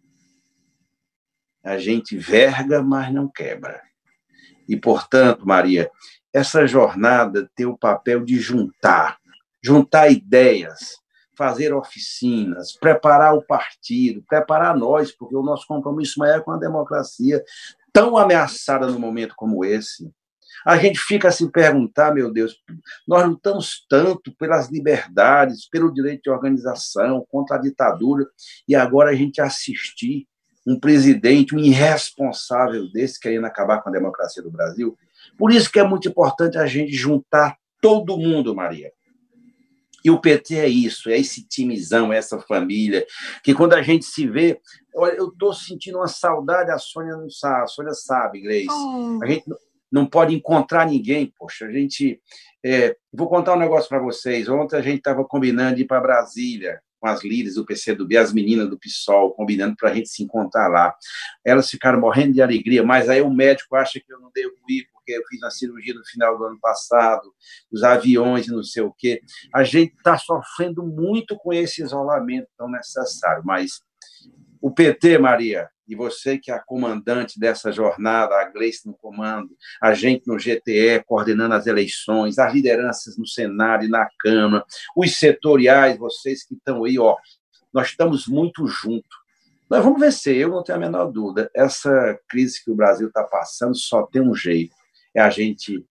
A gente verga, mas não quebra. E, portanto, Maria, essa jornada tem o papel de juntar, juntar ideias, fazer oficinas, preparar o partido, preparar nós, porque o nosso compromisso maior é com a democracia, tão ameaçada num momento como esse. A gente fica a se perguntar, meu Deus, nós lutamos tanto pelas liberdades, pelo direito de organização, contra a ditadura, e agora a gente assistir um presidente, um irresponsável desse, querendo acabar com a democracia do Brasil. Por isso que é muito importante a gente juntar todo mundo, Maria. E o P T é isso, é esse timezão, essa família, que quando a gente se vê... Olha, eu estou sentindo uma saudade, a Sônia não sabe, a Sônia sabe, Gleice. Oh. A gente não pode encontrar ninguém. Poxa, a gente... É, vou contar um negócio para vocês. Ontem a gente estava combinando de ir para Brasília, com as líderes do P C do B, as meninas do PSOL, combinando para a gente se encontrar lá. Elas ficaram morrendo de alegria, mas aí o médico acha que eu não devo ir, porque eu fiz uma cirurgia no final do ano passado, os aviões e não sei o quê. A gente está sofrendo muito com esse isolamento tão necessário, mas o P T, Maria, e você que é a comandante dessa jornada, a Gleice no comando, a gente no G T E coordenando as eleições, as lideranças no Senado e na Câmara, os setoriais, vocês que estão aí, ó, nós estamos muito juntos. Nós vamos vencer, eu não tenho a menor dúvida. Essa crise que o Brasil está passando só tem um jeito, é a gente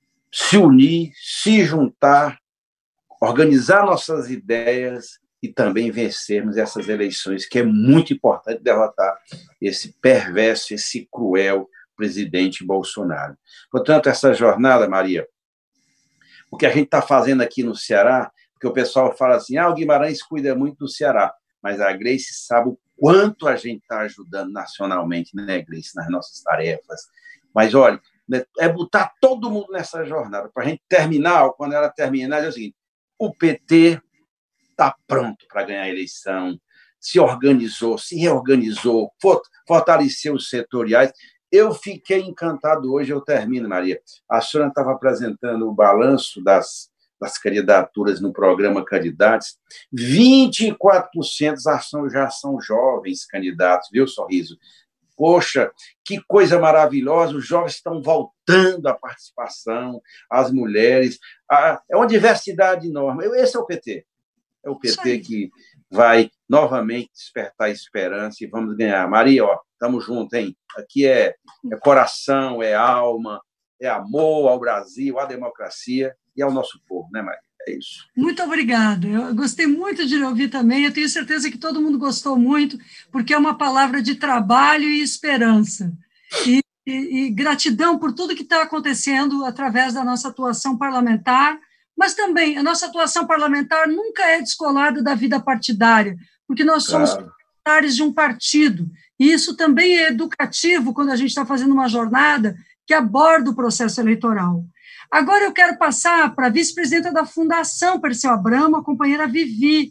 se unir, se juntar, organizar nossas ideias e também vencermos essas eleições, que é muito importante derrotar esse perverso, esse cruel presidente Bolsonaro. Portanto, essa jornada, Maria, o que a gente está fazendo aqui no Ceará, porque o pessoal fala assim, ah, o Guimarães cuida muito do Ceará, mas a Gleice sabe o quanto a gente está ajudando nacionalmente, né, Gleice, nas nossas tarefas. Mas, olha, é botar todo mundo nessa jornada, para a gente terminar, quando ela terminar, é o seguinte, o P T está pronto para ganhar a eleição, se organizou, se reorganizou, fortaleceu os setoriais. Eu fiquei encantado hoje, eu termino, Maria. A senhora estava apresentando o balanço das, das candidaturas no programa Candidatos. vinte e quatro por cento já são jovens candidatos, viu, Sorriso? Poxa, que coisa maravilhosa, os jovens estão voltando à participação, as mulheres, a, é uma diversidade enorme. Esse é o P T. É o P T que vai novamente despertar esperança e vamos ganhar. Maria, ó, estamos juntos, hein? Aqui é, é coração, é alma, é amor ao Brasil, à democracia e ao nosso povo, né, Maria? É isso. Muito obrigada. Eu gostei muito de ouvir também. Eu tenho certeza que todo mundo gostou muito, porque é uma palavra de trabalho e esperança. E, e, e gratidão por tudo que está acontecendo através da nossa atuação parlamentar, mas também a nossa atuação parlamentar nunca é descolada da vida partidária, porque nós somos Claro. parlamentares de um partido, e isso também é educativo quando a gente está fazendo uma jornada que aborda o processo eleitoral. Agora eu quero passar para a vice-presidenta da Fundação Perseu Abramo, a companheira Vivi.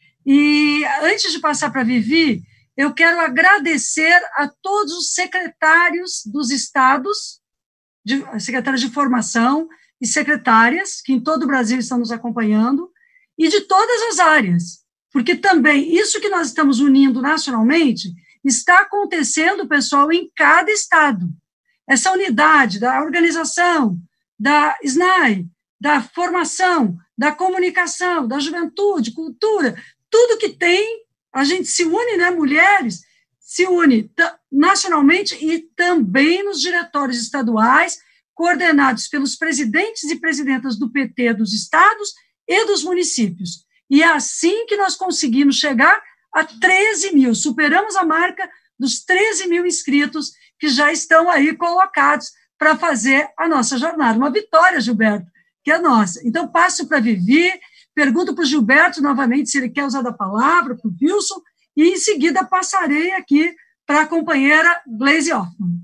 E antes de passar para a Vivi, eu quero agradecer a todos os secretários dos estados, de, secretários de formação, e secretárias, que em todo o Brasil estão nos acompanhando, e de todas as áreas, porque também isso que nós estamos unindo nacionalmente está acontecendo, pessoal, em cada estado. Essa unidade da organização, da S N A I, da formação, da comunicação, da juventude, cultura, tudo que tem, a gente se une, né, mulheres, se une nacionalmente e também nos diretórios estaduais, coordenados pelos presidentes e presidentas do P T dos estados e dos municípios. E é assim que nós conseguimos chegar a treze mil, superamos a marca dos treze mil inscritos que já estão aí colocados para fazer a nossa jornada. Uma vitória, Gilberto, que é nossa. Então, passo para a Vivi, pergunto para o Gilberto novamente se ele quer usar da palavra, para o Wilson, e em seguida passarei aqui para a companheira Gleisi Hoffmann.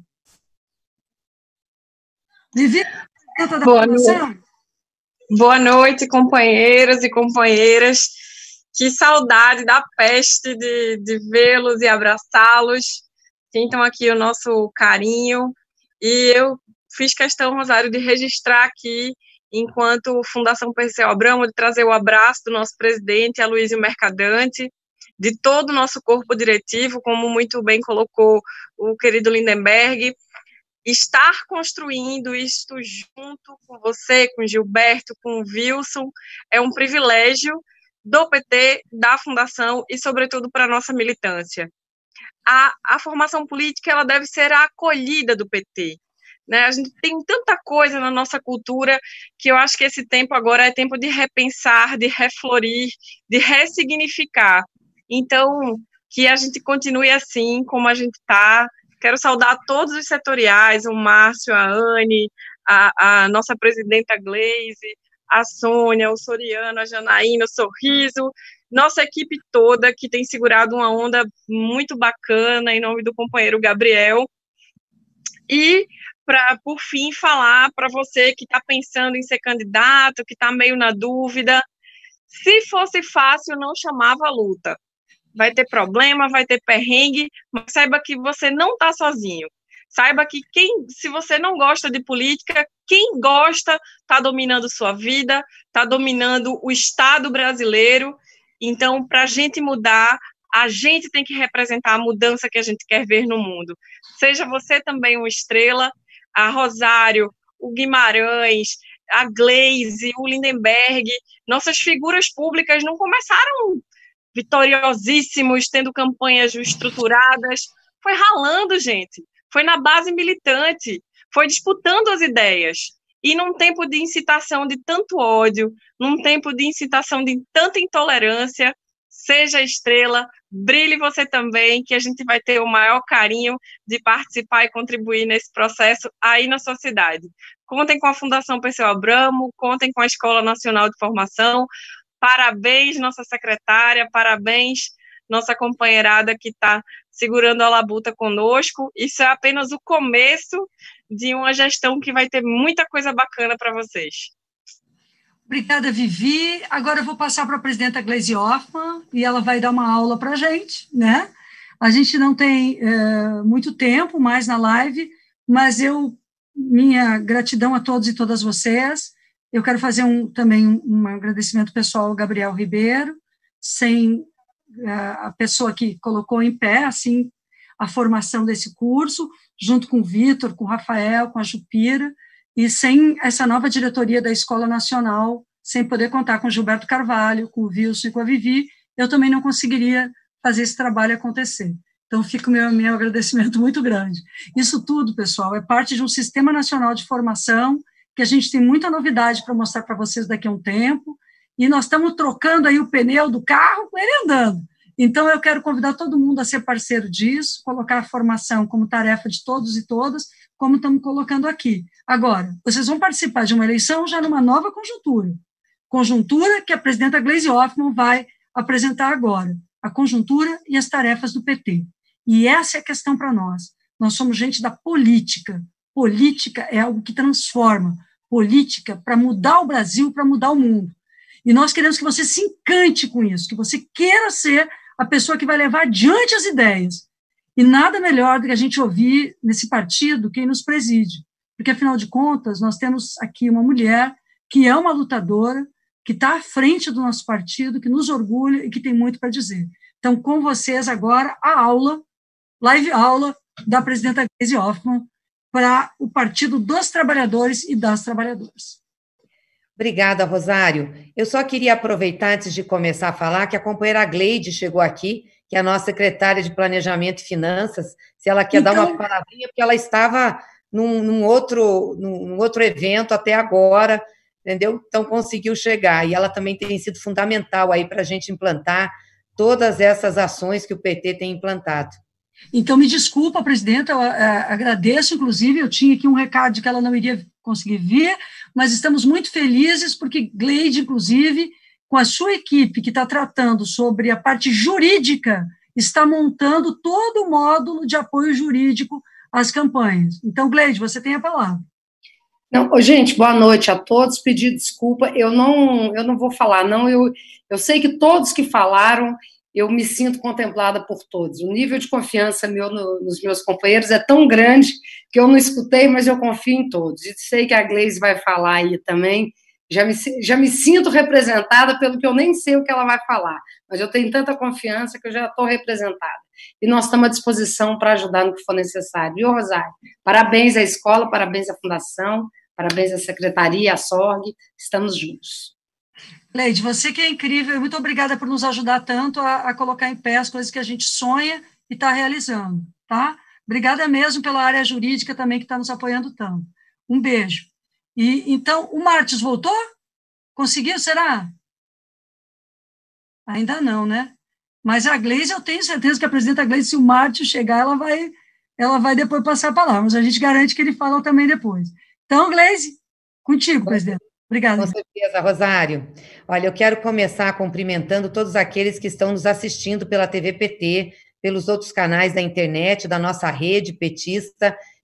Vivi, da Boa noite. Boa noite, companheiros e companheiras. Que saudade da peste de, de vê-los e abraçá-los. Sintam aqui o nosso carinho. E eu fiz questão, Rosário, de registrar aqui, enquanto Fundação Perseu Abramo, de trazer o abraço do nosso presidente, Aloysio Mercadante, de todo o nosso corpo diretivo, como muito bem colocou o querido Lindenberg. Estar construindo isto junto com você, com Gilberto, com o Wilson, é um privilégio do P T, da Fundação e, sobretudo, para a nossa militância. A, a formação política ela deve ser a acolhida do P T. Né? A gente tem tanta coisa na nossa cultura que eu acho que esse tempo agora é tempo de repensar, de reflorir, de ressignificar. Então, que a gente continue assim, como a gente está. Quero saudar todos os setoriais, o Márcio, a Anne, a, a nossa presidenta Gleisi, a Sônia, o Soriano, a Janaína, o Sorriso, nossa equipe toda que tem segurado uma onda muito bacana, em nome do companheiro Gabriel. E para, por fim, falar para você que está pensando em ser candidato, que está meio na dúvida, se fosse fácil, não chamava luta. Vai ter problema, vai ter perrengue, mas saiba que você não está sozinho. Saiba que quem, se você não gosta de política, quem gosta está dominando sua vida, está dominando o Estado brasileiro. Então, para a gente mudar, a gente tem que representar a mudança que a gente quer ver no mundo. Seja você também uma estrela, a Rosário, o Guimarães, a Gleisi, o Lindenberg, nossas figuras públicas não começaram vitoriosíssimos, tendo campanhas estruturadas. Foi ralando, gente. Foi na base militante. Foi disputando as ideias. E num tempo de incitação de tanto ódio, num tempo de incitação de tanta intolerância, seja estrela, brilhe você também, que a gente vai ter o maior carinho de participar e contribuir nesse processo aí na sua cidade. Contem com a Fundação Perseu Abramo, contem com a Escola Nacional de Formação. Parabéns, nossa secretária, parabéns, nossa companheirada que está segurando a labuta conosco. Isso é apenas o começo de uma gestão que vai ter muita coisa bacana para vocês. Obrigada, Vivi. Agora eu vou passar para a presidenta Gleisi Hoffmann e ela vai dar uma aula para a gente, né? A gente não tem é, muito tempo mais na live, mas eu, minha gratidão a todos e todas vocês. Eu quero fazer um, também um, um agradecimento pessoal ao Gabriel Ribeiro, sem a, a pessoa que colocou em pé, assim, a formação desse curso, junto com o Vitor, com o Rafael, com a Jupira, e sem essa nova diretoria da Escola Nacional, sem poder contar com o Gilberto Carvalho, com o Wilson e com a Vivi, eu também não conseguiria fazer esse trabalho acontecer. Então, fica o meu, meu agradecimento muito grande. Isso tudo, pessoal, é parte de um sistema nacional de formação, que a gente tem muita novidade para mostrar para vocês daqui a um tempo, e nós estamos trocando aí o pneu do carro com ele andando. Então, eu quero convidar todo mundo a ser parceiro disso, colocar a formação como tarefa de todos e todas, como estamos colocando aqui. Agora, vocês vão participar de uma eleição já numa nova conjuntura, conjuntura que a presidenta Gleisi Hoffmann vai apresentar agora, a conjuntura e as tarefas do P T. E essa é a questão para nós. Nós somos gente da política. Política é algo que transforma. Política para mudar o Brasil, para mudar o mundo. E nós queremos que você se encante com isso, que você queira ser a pessoa que vai levar adiante as ideias. E nada melhor do que a gente ouvir nesse partido quem nos preside. Porque, afinal de contas, nós temos aqui uma mulher que é uma lutadora, que está à frente do nosso partido, que nos orgulha e que tem muito para dizer. Então, com vocês agora, a aula, live aula da presidenta Gleisi Hoffmann para o Partido dos Trabalhadores e das Trabalhadoras. Obrigada, Rosário. Eu só queria aproveitar, antes de começar a falar, que a companheira Gleide chegou aqui, que é a nossa secretária de Planejamento e Finanças, se ela quer então... dar uma palavrinha, porque ela estava num, num, outro, num outro evento até agora, entendeu? Então, conseguiu chegar, e ela também tem sido fundamental aí para a gente implantar todas essas ações que o P T tem implantado. Então, me desculpa, presidenta, eu agradeço, inclusive, eu tinha aqui um recado de que ela não iria conseguir vir, mas estamos muito felizes porque Gleide, inclusive, com a sua equipe que está tratando sobre a parte jurídica, está montando todo o módulo de apoio jurídico às campanhas. Então, Gleide, você tem a palavra. Não, gente, boa noite a todos, pedir desculpa, eu não, eu não vou falar, não, eu, eu sei que todos que falaram, eu me sinto contemplada por todos. O nível de confiança meu no, nos meus companheiros é tão grande que eu não escutei, mas eu confio em todos. E sei que a Gleisi vai falar aí também. Já me, já me sinto representada pelo que eu nem sei o que ela vai falar, mas eu tenho tanta confiança que eu já estou representada. E nós estamos à disposição para ajudar no que for necessário. Viu, Rosário? Parabéns à escola, parabéns à fundação, parabéns à secretaria, à SORG, estamos juntos. Gleide, você que é incrível, muito obrigada por nos ajudar tanto a, a colocar em pé as coisas que a gente sonha e está realizando, tá? Obrigada mesmo pela área jurídica também que está nos apoiando tanto. Um beijo. E, então, o Martins voltou? Conseguiu, será? Ainda não, né? Mas a Gleisi, eu tenho certeza que a presidenta Gleisi, se o Martins chegar, ela vai, ela vai depois passar a palavra, mas a gente garante que ele fala também depois. Então, Gleisi, contigo, presidente. Obrigada. Com certeza, Rosário. Olha, eu quero começar cumprimentando todos aqueles que estão nos assistindo pela T V P T, pelos outros canais da internet, da nossa rede petista,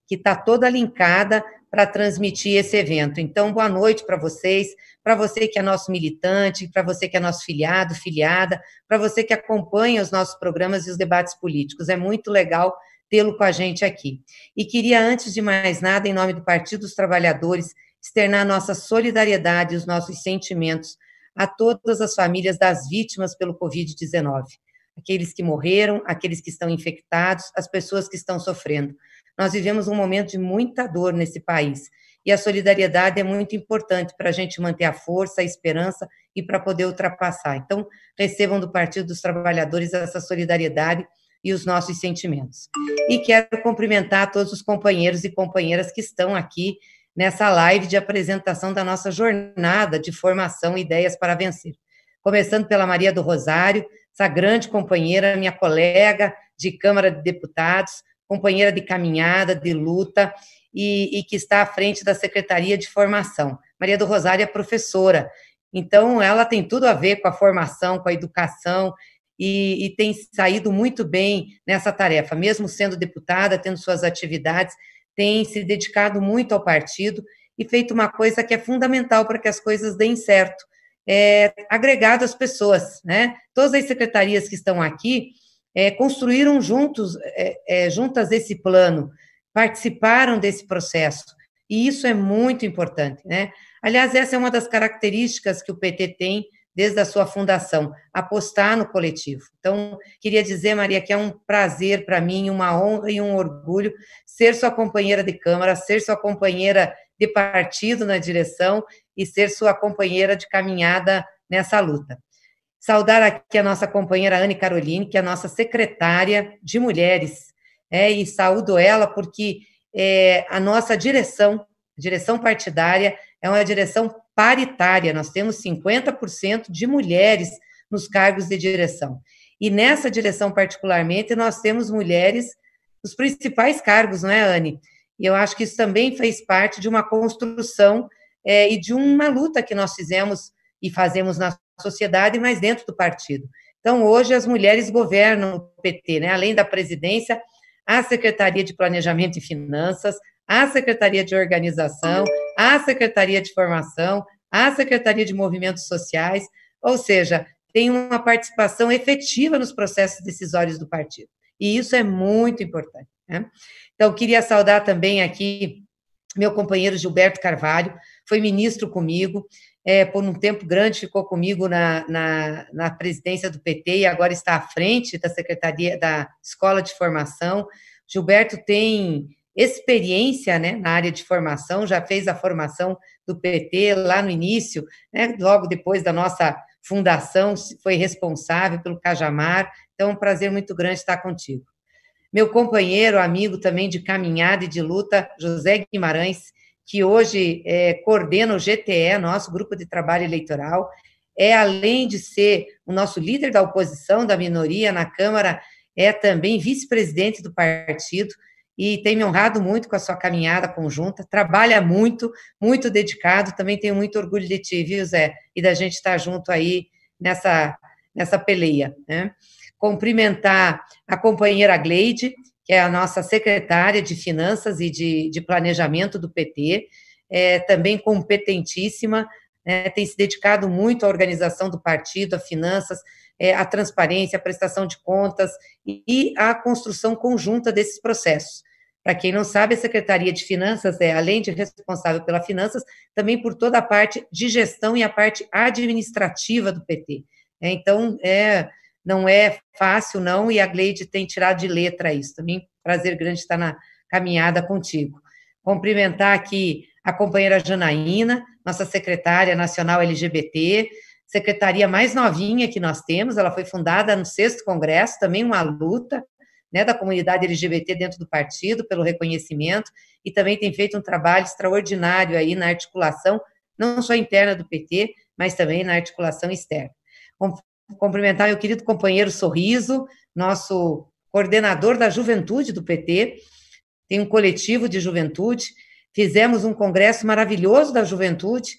que está toda linkada para transmitir esse evento. Então, boa noite para vocês, para você que é nosso militante, para você que é nosso filiado, filiada, para você que acompanha os nossos programas e os debates políticos. É muito legal tê-lo com a gente aqui. E queria, antes de mais nada, em nome do Partido dos Trabalhadores, externar nossa solidariedade e os nossos sentimentos a todas as famílias das vítimas pelo covid dezenove. Aqueles que morreram, aqueles que estão infectados, as pessoas que estão sofrendo. Nós vivemos um momento de muita dor nesse país, e a solidariedade é muito importante para a gente manter a força, a esperança e para poder ultrapassar. Então, recebam do Partido dos Trabalhadores essa solidariedade e os nossos sentimentos. E quero cumprimentar todos os companheiros e companheiras que estão aqui nessa live de apresentação da nossa jornada de formação e ideias para vencer. Começando pela Maria do Rosário, essa grande companheira, minha colega de Câmara de Deputados, companheira de caminhada, de luta, e, e que está à frente da Secretaria de Formação. Maria do Rosário é professora, então ela tem tudo a ver com a formação, com a educação, e, e tem saído muito bem nessa tarefa, mesmo sendo deputada, tendo suas atividades, tem se dedicado muito ao partido e feito uma coisa que é fundamental para que as coisas deem certo, é, agregado as pessoas, né? Todas as secretarias que estão aqui é, construíram juntos, é, é, juntas esse plano, participaram desse processo, e isso é muito importante, né? Aliás, essa é uma das características que o P T tem desde a sua fundação, apostar no coletivo. Então, queria dizer, Maria, que é um prazer para mim, uma honra e um orgulho ser sua companheira de Câmara, ser sua companheira de partido na direção e ser sua companheira de caminhada nessa luta. Saudar aqui a nossa companheira Anne Caroline, que é a nossa secretária de Mulheres, é, e saúdo ela porque é, a nossa direção, direção partidária, é uma direção paritária, nós temos cinquenta por cento de mulheres nos cargos de direção. E nessa direção, particularmente, nós temos mulheres nos principais cargos, não é, Anne? E eu acho que isso também fez parte de uma construção é, e de uma luta que nós fizemos e fazemos na sociedade, mas dentro do partido. Então, hoje, as mulheres governam o P T, né? Além da presidência, a Secretaria de Planejamento e Finanças, a Secretaria de Organização, a Secretaria de Formação, a Secretaria de Movimentos Sociais, ou seja, tem uma participação efetiva nos processos decisórios do partido. E isso é muito importante, né? Então, queria saudar também aqui meu companheiro Gilberto Carvalho, foi ministro comigo, é, por um tempo grande ficou comigo na, na, na presidência do P T e agora está à frente da Secretaria da Escola de Formação. Gilberto tem experiência, né, na área de formação, já fez a formação do P T lá no início, né, logo depois da nossa fundação, foi responsável pelo Cajamar, então é um prazer muito grande estar contigo. Meu companheiro, amigo também de caminhada e de luta, José Guimarães, que hoje é, coordena o G T E, nosso grupo de trabalho eleitoral, é, além de ser o nosso líder da oposição, da minoria na Câmara, é também vice-presidente do partido, e tem me honrado muito com a sua caminhada conjunta, trabalha muito, muito dedicado, também tenho muito orgulho de ti, viu, Zé? E da gente estar junto aí nessa, nessa peleia, né? Cumprimentar a companheira Gleide, que é a nossa secretária de Finanças e de, de Planejamento do P T, é, também competentíssima, né, tem se dedicado muito à organização do partido, a finanças, é, a transparência, a prestação de contas e, e a construção conjunta desses processos. Para quem não sabe, a Secretaria de Finanças é, além de responsável pelas finanças, também por toda a parte de gestão e a parte administrativa do P T. É, então, é, não é fácil, não, e a Gleide tem tirado de letra isso. Também prazer grande estar na caminhada contigo. Cumprimentar aqui a companheira Janaína, nossa secretária nacional L G B T, secretaria mais novinha que nós temos, ela foi fundada no sexto congresso, também uma luta, né, da comunidade L G B T dentro do partido, pelo reconhecimento, e também tem feito um trabalho extraordinário aí na articulação, não só interna do P T, mas também na articulação externa. Cumprimentar meu querido companheiro Sorriso, nosso coordenador da juventude do P T, tem um coletivo de juventude, fizemos um congresso maravilhoso da juventude,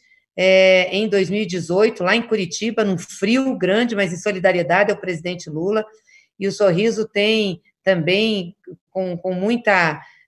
é, em dois mil e dezoito, lá em Curitiba, num frio grande, mas em solidariedade ao presidente Lula, e o Sorriso tem também, com, com muita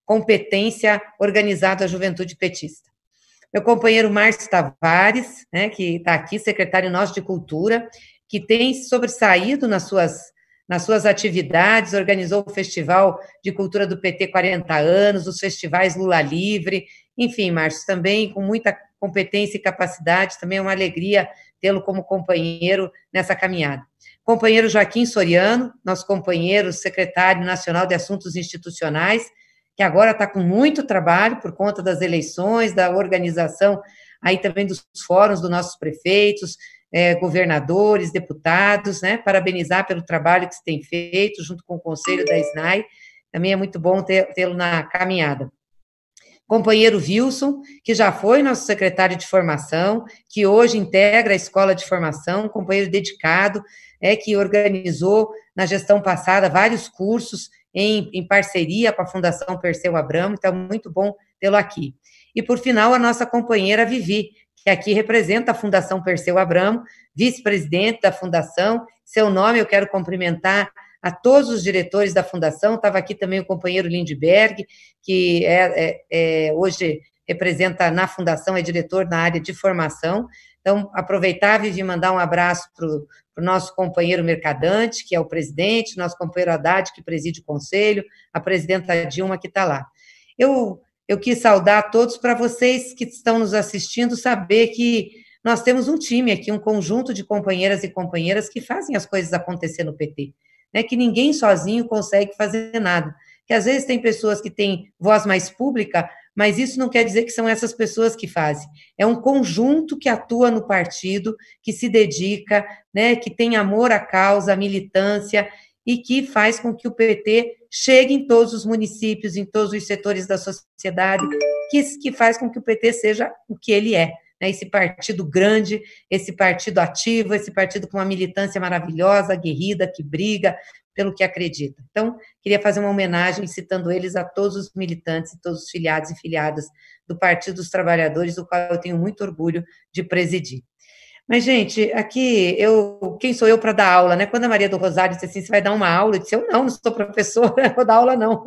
competência organizada à juventude petista. Meu companheiro Márcio Tavares, né, que está aqui, secretário nosso de Cultura, que tem sobressaído nas suas, nas suas atividades, organizou o Festival de Cultura do P T quarenta anos, os festivais Lula Livre, enfim, Márcio, também com muita competência e capacidade, também é uma alegria tê-lo como companheiro nessa caminhada. Companheiro Joaquim Soriano, nosso companheiro secretário nacional de Assuntos Institucionais, que agora está com muito trabalho por conta das eleições, da organização aí também dos fóruns dos nossos prefeitos, é, governadores, deputados, né, parabenizar pelo trabalho que se tem feito junto com o Conselho da S N A I, também é muito bom tê-lo na caminhada. Companheiro Wilson, que já foi nosso secretário de formação, que hoje integra a Escola de Formação, companheiro dedicado, é, que organizou na gestão passada vários cursos em, em parceria com a Fundação Perseu Abramo, então muito bom tê-lo aqui. E, por final, a nossa companheira Vivi, que aqui representa a Fundação Perseu Abramo, vice-presidente da Fundação. Seu nome eu quero cumprimentar a todos os diretores da Fundação, estava aqui também o companheiro Lindbergh, que é, é, é, hoje representa na Fundação, é diretor na área de formação. Então, aproveitar, Vivi, mandar um abraço para o nosso companheiro Mercadante, que é o presidente, nosso companheiro Haddad, que preside o conselho, a presidenta Dilma, que está lá. Eu, eu quis saudar a todos, para vocês que estão nos assistindo, saber que nós temos um time aqui, um conjunto de companheiras e companheiras que fazem as coisas acontecer no P T, né, que ninguém sozinho consegue fazer nada, que às vezes tem pessoas que têm voz mais pública, mas isso não quer dizer que são essas pessoas que fazem, é um conjunto que atua no partido, que se dedica, né, que tem amor à causa, à militância, e que faz com que o P T chegue em todos os municípios, em todos os setores da sociedade, que, que faz com que o P T seja o que ele é, né, esse partido grande, esse partido ativo, esse partido com uma militância maravilhosa, aguerrida, que briga pelo que acredita. Então, queria fazer uma homenagem, citando eles, a todos os militantes, todos os filiados e filiadas do Partido dos Trabalhadores, do qual eu tenho muito orgulho de presidir. Mas, gente, aqui, eu, quem sou eu para dar aula, né? Quando a Maria do Rosário disse assim, você vai dar uma aula? Eu disse, eu não, não sou professora, não vou dar aula, não.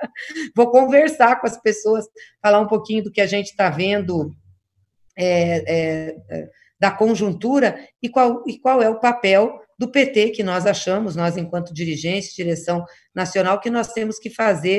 Vou conversar com as pessoas, falar um pouquinho do que a gente está vendo, É, é, da conjuntura e qual, e qual é o papel do P T que nós achamos, nós enquanto dirigentes, direção nacional, que nós temos que fazer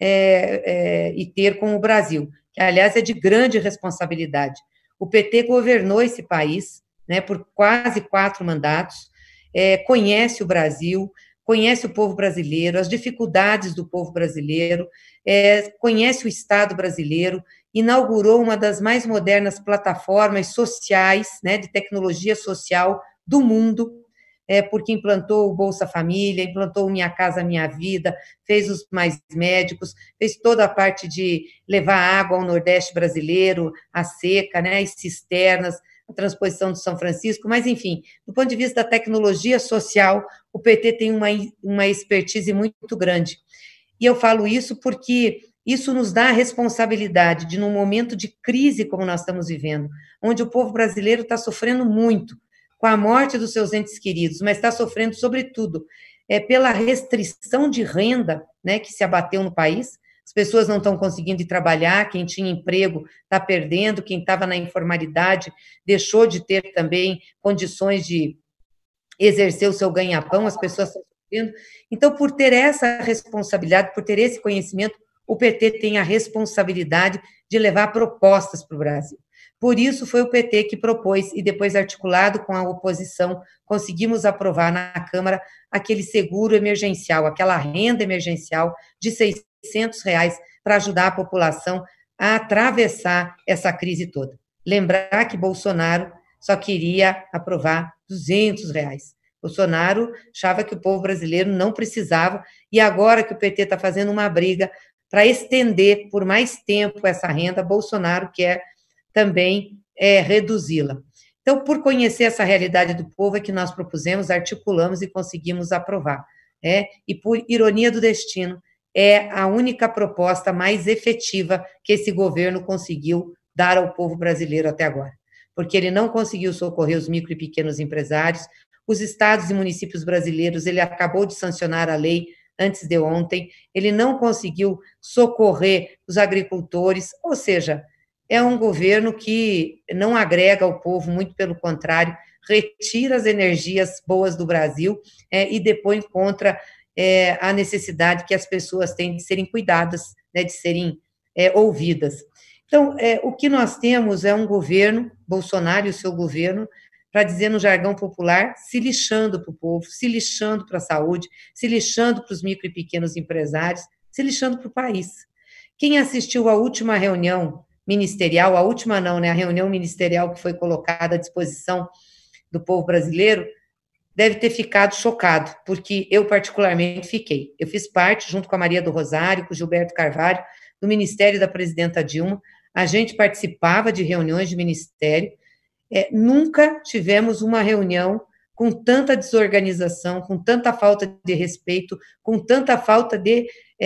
é, é, e ter com o Brasil, que aliás é de grande responsabilidade. O P T governou esse país, né, por quase quatro mandatos, é, conhece o Brasil, conhece o povo brasileiro, as dificuldades do povo brasileiro, é, conhece o Estado brasileiro, inaugurou uma das mais modernas plataformas sociais, né, de tecnologia social do mundo, é, porque implantou o Bolsa Família, implantou o Minha Casa Minha Vida, fez os Mais Médicos, fez toda a parte de levar água ao Nordeste brasileiro, a seca, né, as cisternas, a transposição do São Francisco, mas, enfim, do ponto de vista da tecnologia social, o P T tem uma, uma expertise muito grande. E eu falo isso porque isso nos dá a responsabilidade de, num momento de crise como nós estamos vivendo, onde o povo brasileiro está sofrendo muito com a morte dos seus entes queridos, mas está sofrendo, sobretudo, é, pela restrição de renda, né, que se abateu no país. As pessoas não estão conseguindo ir trabalhar, quem tinha emprego está perdendo, quem estava na informalidade deixou de ter também condições de exercer o seu ganha-pão, as pessoas estão sofrendo. Então, por ter essa responsabilidade, por ter esse conhecimento, o P T tem a responsabilidade de levar propostas para o Brasil. Por isso, foi o P T que propôs, e depois articulado com a oposição, conseguimos aprovar na Câmara aquele seguro emergencial, aquela renda emergencial de seiscentos reais para ajudar a população a atravessar essa crise toda. Lembrar que Bolsonaro só queria aprovar duzentos reais. Bolsonaro achava que o povo brasileiro não precisava, e agora que o P T está fazendo uma briga para estender por mais tempo essa renda, Bolsonaro quer também é, reduzi-la. Então, por conhecer essa realidade do povo, é que nós propusemos, articulamos e conseguimos aprovar. É, e, por ironia do destino, é a única proposta mais efetiva que esse governo conseguiu dar ao povo brasileiro até agora, porque ele não conseguiu socorrer os micro e pequenos empresários, os estados e municípios brasileiros, ele acabou de sancionar a lei antes de ontem, ele não conseguiu socorrer os agricultores, ou seja, é um governo que não agrega ao povo, muito pelo contrário, retira as energias boas do Brasil é, e depõe contra é, a necessidade que as pessoas têm de serem cuidadas, né, de serem é, ouvidas. Então, é, o que nós temos é um governo, Bolsonaro e o seu governo, para dizer no jargão popular, se lixando para o povo, se lixando para a saúde, se lixando para os micro e pequenos empresários, se lixando para o país. Quem assistiu à última reunião ministerial, a última não, né, a reunião ministerial que foi colocada à disposição do povo brasileiro, deve ter ficado chocado, porque eu particularmente fiquei. Eu fiz parte, junto com a Maria do Rosário, com o Gilberto Carvalho, do Ministério da Presidenta Dilma, a gente participava de reuniões de ministério, é, nunca tivemos uma reunião com tanta desorganização, com tanta falta de respeito, com tanta falta de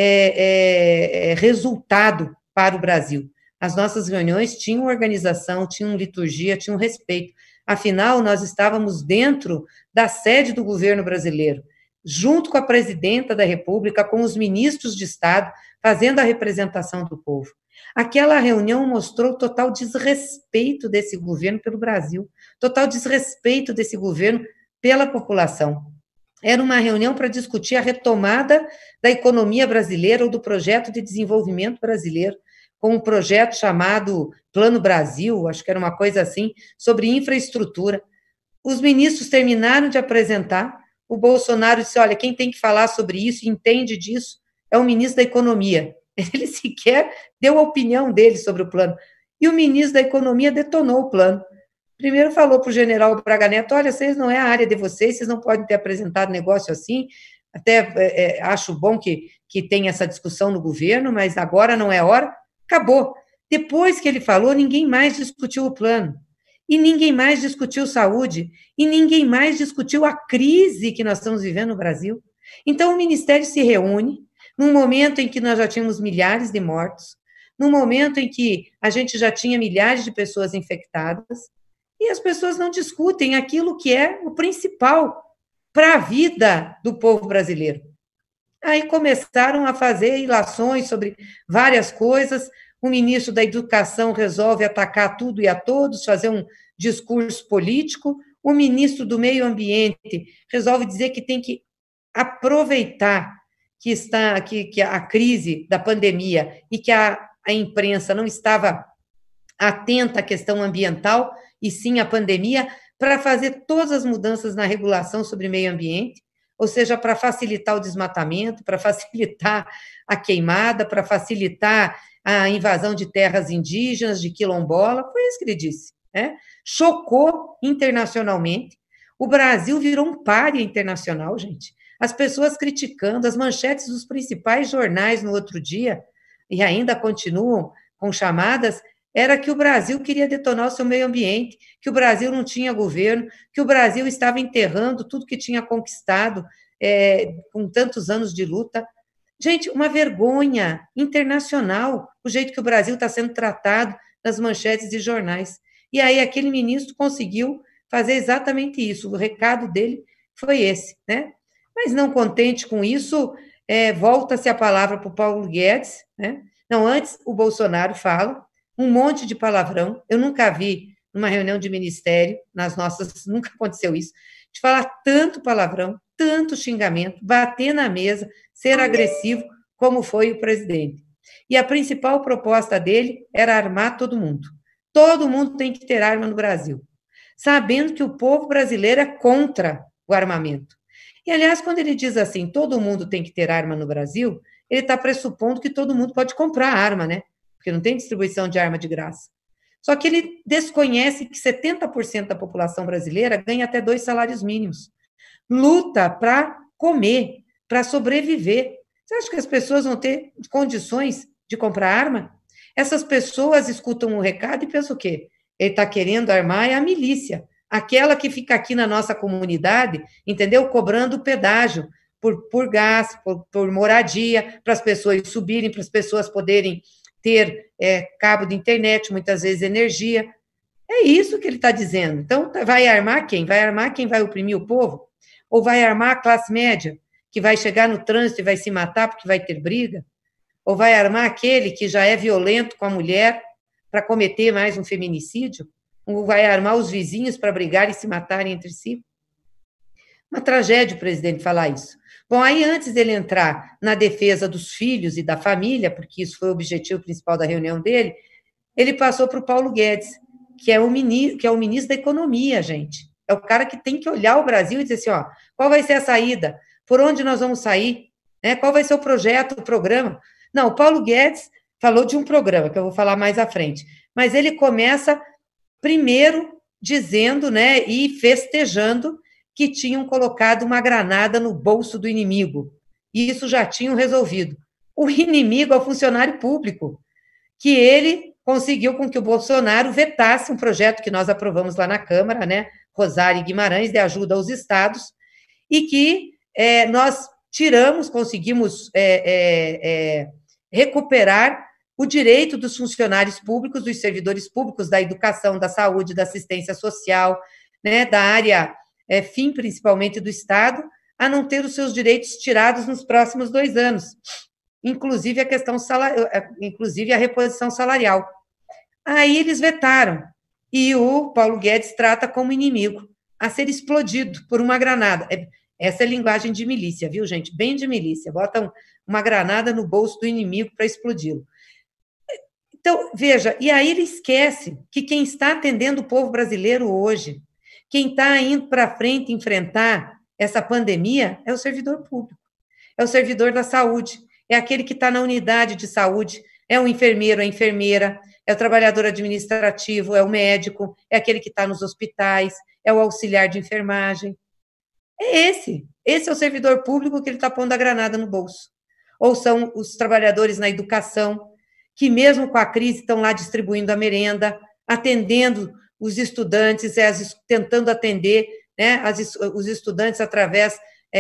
é, é, resultado para o Brasil. As nossas reuniões tinham organização, tinham liturgia, tinham respeito. Afinal, nós estávamos dentro da sede do governo brasileiro, junto com a presidenta da República, com os ministros de Estado, fazendo a representação do povo. Aquela reunião mostrou total desrespeito desse governo pelo Brasil, total desrespeito desse governo pela população. Era uma reunião para discutir a retomada da economia brasileira ou do projeto de desenvolvimento brasileiro, com um projeto chamado Plano Brasil, acho que era uma coisa assim, sobre infraestrutura. Os ministros terminaram de apresentar, o Bolsonaro disse, olha, quem tem que falar sobre isso, entende disso, é o ministro da Economia. Ele sequer deu a opinião dele sobre o plano. E o ministro da Economia detonou o plano. Primeiro falou para o general Braga Neto, olha, vocês não é a área de vocês, vocês não podem ter apresentado negócio assim, até é, acho bom que, que tenha essa discussão no governo, mas agora não é hora. Acabou. Depois que ele falou, ninguém mais discutiu o plano. E ninguém mais discutiu saúde. E ninguém mais discutiu a crise que nós estamos vivendo no Brasil. Então, o Ministério se reúne num momento em que nós já tínhamos milhares de mortos, num momento em que a gente já tinha milhares de pessoas infectadas, e as pessoas não discutem aquilo que é o principal para a vida do povo brasileiro. Aí começaram a fazer ilações sobre várias coisas, o ministro da Educação resolve atacar tudo e a todos, fazer um discurso político, o ministro do Meio Ambiente resolve dizer que tem que aproveitar que, está, que, que a crise da pandemia e que a, a imprensa não estava atenta à questão ambiental, e sim à pandemia, para fazer todas as mudanças na regulação sobre meio ambiente, ou seja, para facilitar o desmatamento, para facilitar a queimada, para facilitar a invasão de terras indígenas, de quilombola, foi isso que ele disse, né? Chocou internacionalmente, o Brasil virou um pária internacional, gente, as pessoas criticando, as manchetes dos principais jornais no outro dia, e ainda continuam com chamadas, era que o Brasil queria detonar o seu meio ambiente, que o Brasil não tinha governo, que o Brasil estava enterrando tudo que tinha conquistado é, com tantos anos de luta. Gente, uma vergonha internacional o jeito que o Brasil está sendo tratado nas manchetes de jornais. E aí aquele ministro conseguiu fazer exatamente isso, o recado dele foi esse, né? Mas não contente com isso, é, volta-se a palavra para o Paulo Guedes, né? Não, antes o Bolsonaro fala, um monte de palavrão, eu nunca vi numa reunião de ministério, nas nossas, nunca aconteceu isso, de falar tanto palavrão, tanto xingamento, bater na mesa, ser agressivo, como foi o presidente. E a principal proposta dele era armar todo mundo. Todo mundo tem que ter arma no Brasil, sabendo que o povo brasileiro é contra o armamento. E, aliás, quando ele diz assim, todo mundo tem que ter arma no Brasil, ele está pressupondo que todo mundo pode comprar arma, né? Porque não tem distribuição de arma de graça. Só que ele desconhece que setenta por cento da população brasileira ganha até dois salários mínimos. Luta para comer, para sobreviver. Você acha que as pessoas vão ter condições de comprar arma? Essas pessoas escutam o recado e pensam o quê? Ele está querendo armar é a milícia, aquela que fica aqui na nossa comunidade, entendeu? Cobrando pedágio por, por gás, por, por moradia, para as pessoas subirem, para as pessoas poderem ter é, cabo de internet, muitas vezes energia. É isso que ele está dizendo. Então, vai armar quem? Vai armar quem vai oprimir o povo? Ou vai armar a classe média, que vai chegar no trânsito e vai se matar porque vai ter briga? Ou vai armar aquele que já é violento com a mulher para cometer mais um feminicídio? Ou vai armar os vizinhos para brigar e se matarem entre si? Uma tragédia o presidente falar isso. Bom, aí antes dele entrar na defesa dos filhos e da família, porque isso foi o objetivo principal da reunião dele, ele passou para o Paulo Guedes, que é, o ministro, que é o ministro da Economia, gente. É o cara que tem que olhar o Brasil e dizer assim, ó, qual vai ser a saída? Por onde nós vamos sair? Né? Qual vai ser o projeto, o programa? Não, o Paulo Guedes falou de um programa, que eu vou falar mais à frente, mas ele começa primeiro dizendo, né, e festejando que tinham colocado uma granada no bolso do inimigo, e isso já tinham resolvido. O inimigo é o funcionário público, que ele conseguiu com que o Bolsonaro vetasse um projeto que nós aprovamos lá na Câmara, né, Rosário e Guimarães, de ajuda aos estados, e que é, nós tiramos, conseguimos é, é, é, recuperar o direito dos funcionários públicos, dos servidores públicos da educação, da saúde, da assistência social, né, da área é, fim, principalmente do Estado, a não ter os seus direitos tirados nos próximos dois anos, inclusive a questão salarial, inclusive a reposição salarial. Aí eles vetaram, e o Paulo Guedes trata como inimigo, a ser explodido por uma granada. Essa é linguagem de milícia, viu, gente? Bem de milícia. Botam uma granada no bolso do inimigo para explodi-lo. Então, veja, e aí ele esquece que quem está atendendo o povo brasileiro hoje, quem está indo para frente enfrentar essa pandemia, é o servidor público, é o servidor da saúde, é aquele que está na unidade de saúde, é o enfermeiro, a enfermeira, é o trabalhador administrativo, é o médico, é aquele que está nos hospitais, é o auxiliar de enfermagem. É esse, esse é o servidor público que ele está pondo a granada no bolso. Ou são os trabalhadores na educação, que mesmo com a crise estão lá distribuindo a merenda, atendendo os estudantes, é, as, tentando atender, né, as, os estudantes através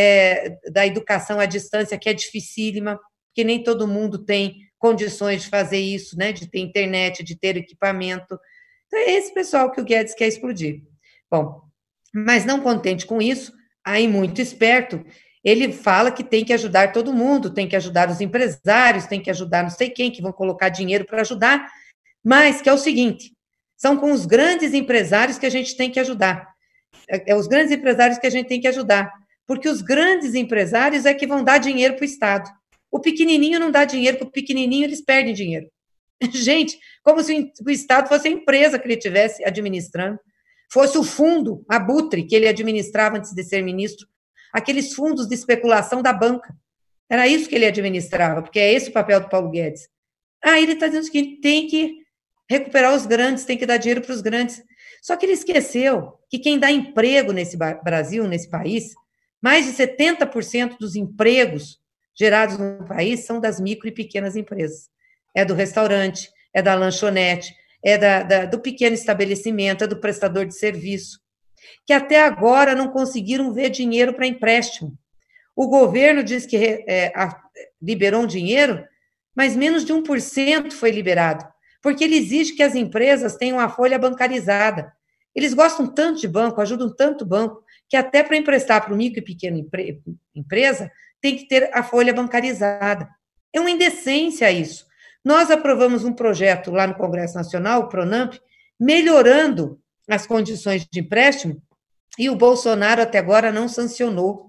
é, da educação à distância, que é dificílima, que nem todo mundo tem condições de fazer isso, né, de ter internet, de ter equipamento. Então, é esse pessoal que o Guedes quer explodir. Bom, mas não contente com isso, aí muito esperto, ele fala que tem que ajudar todo mundo, tem que ajudar os empresários, tem que ajudar não sei quem, que vão colocar dinheiro para ajudar, mas que é o seguinte, são com os grandes empresários que a gente tem que ajudar. É, é os grandes empresários que a gente tem que ajudar, porque os grandes empresários é que vão dar dinheiro para o Estado. O pequenininho não dá dinheiro, porque o pequenininho eles perdem dinheiro. Gente, como se o Estado fosse a empresa que ele estivesse administrando, fosse o fundo, a Abutre, que ele administrava antes de ser ministro, aqueles fundos de especulação da banca. Era isso que ele administrava, porque é esse o papel do Paulo Guedes. Aí ele está dizendo que tem que recuperar os grandes, tem que dar dinheiro para os grandes. Só que ele esqueceu que quem dá emprego nesse Brasil, nesse país, mais de setenta por cento dos empregos gerados no país são das micro e pequenas empresas. É do restaurante, é da lanchonete, é da, da, do pequeno estabelecimento, é do prestador de serviço, que até agora não conseguiram ver dinheiro para empréstimo. O governo diz que é, a, liberou um dinheiro, mas menos de um por cento foi liberado, porque ele exige que as empresas tenham a folha bancarizada. Eles gostam tanto de banco, ajudam tanto o banco, que até para emprestar para o micro e pequena empre, empresa, tem que ter a folha bancarizada. É uma indecência isso. Nós aprovamos um projeto lá no Congresso Nacional, o PRONAMP, melhorando as condições de empréstimo, e o Bolsonaro até agora não sancionou.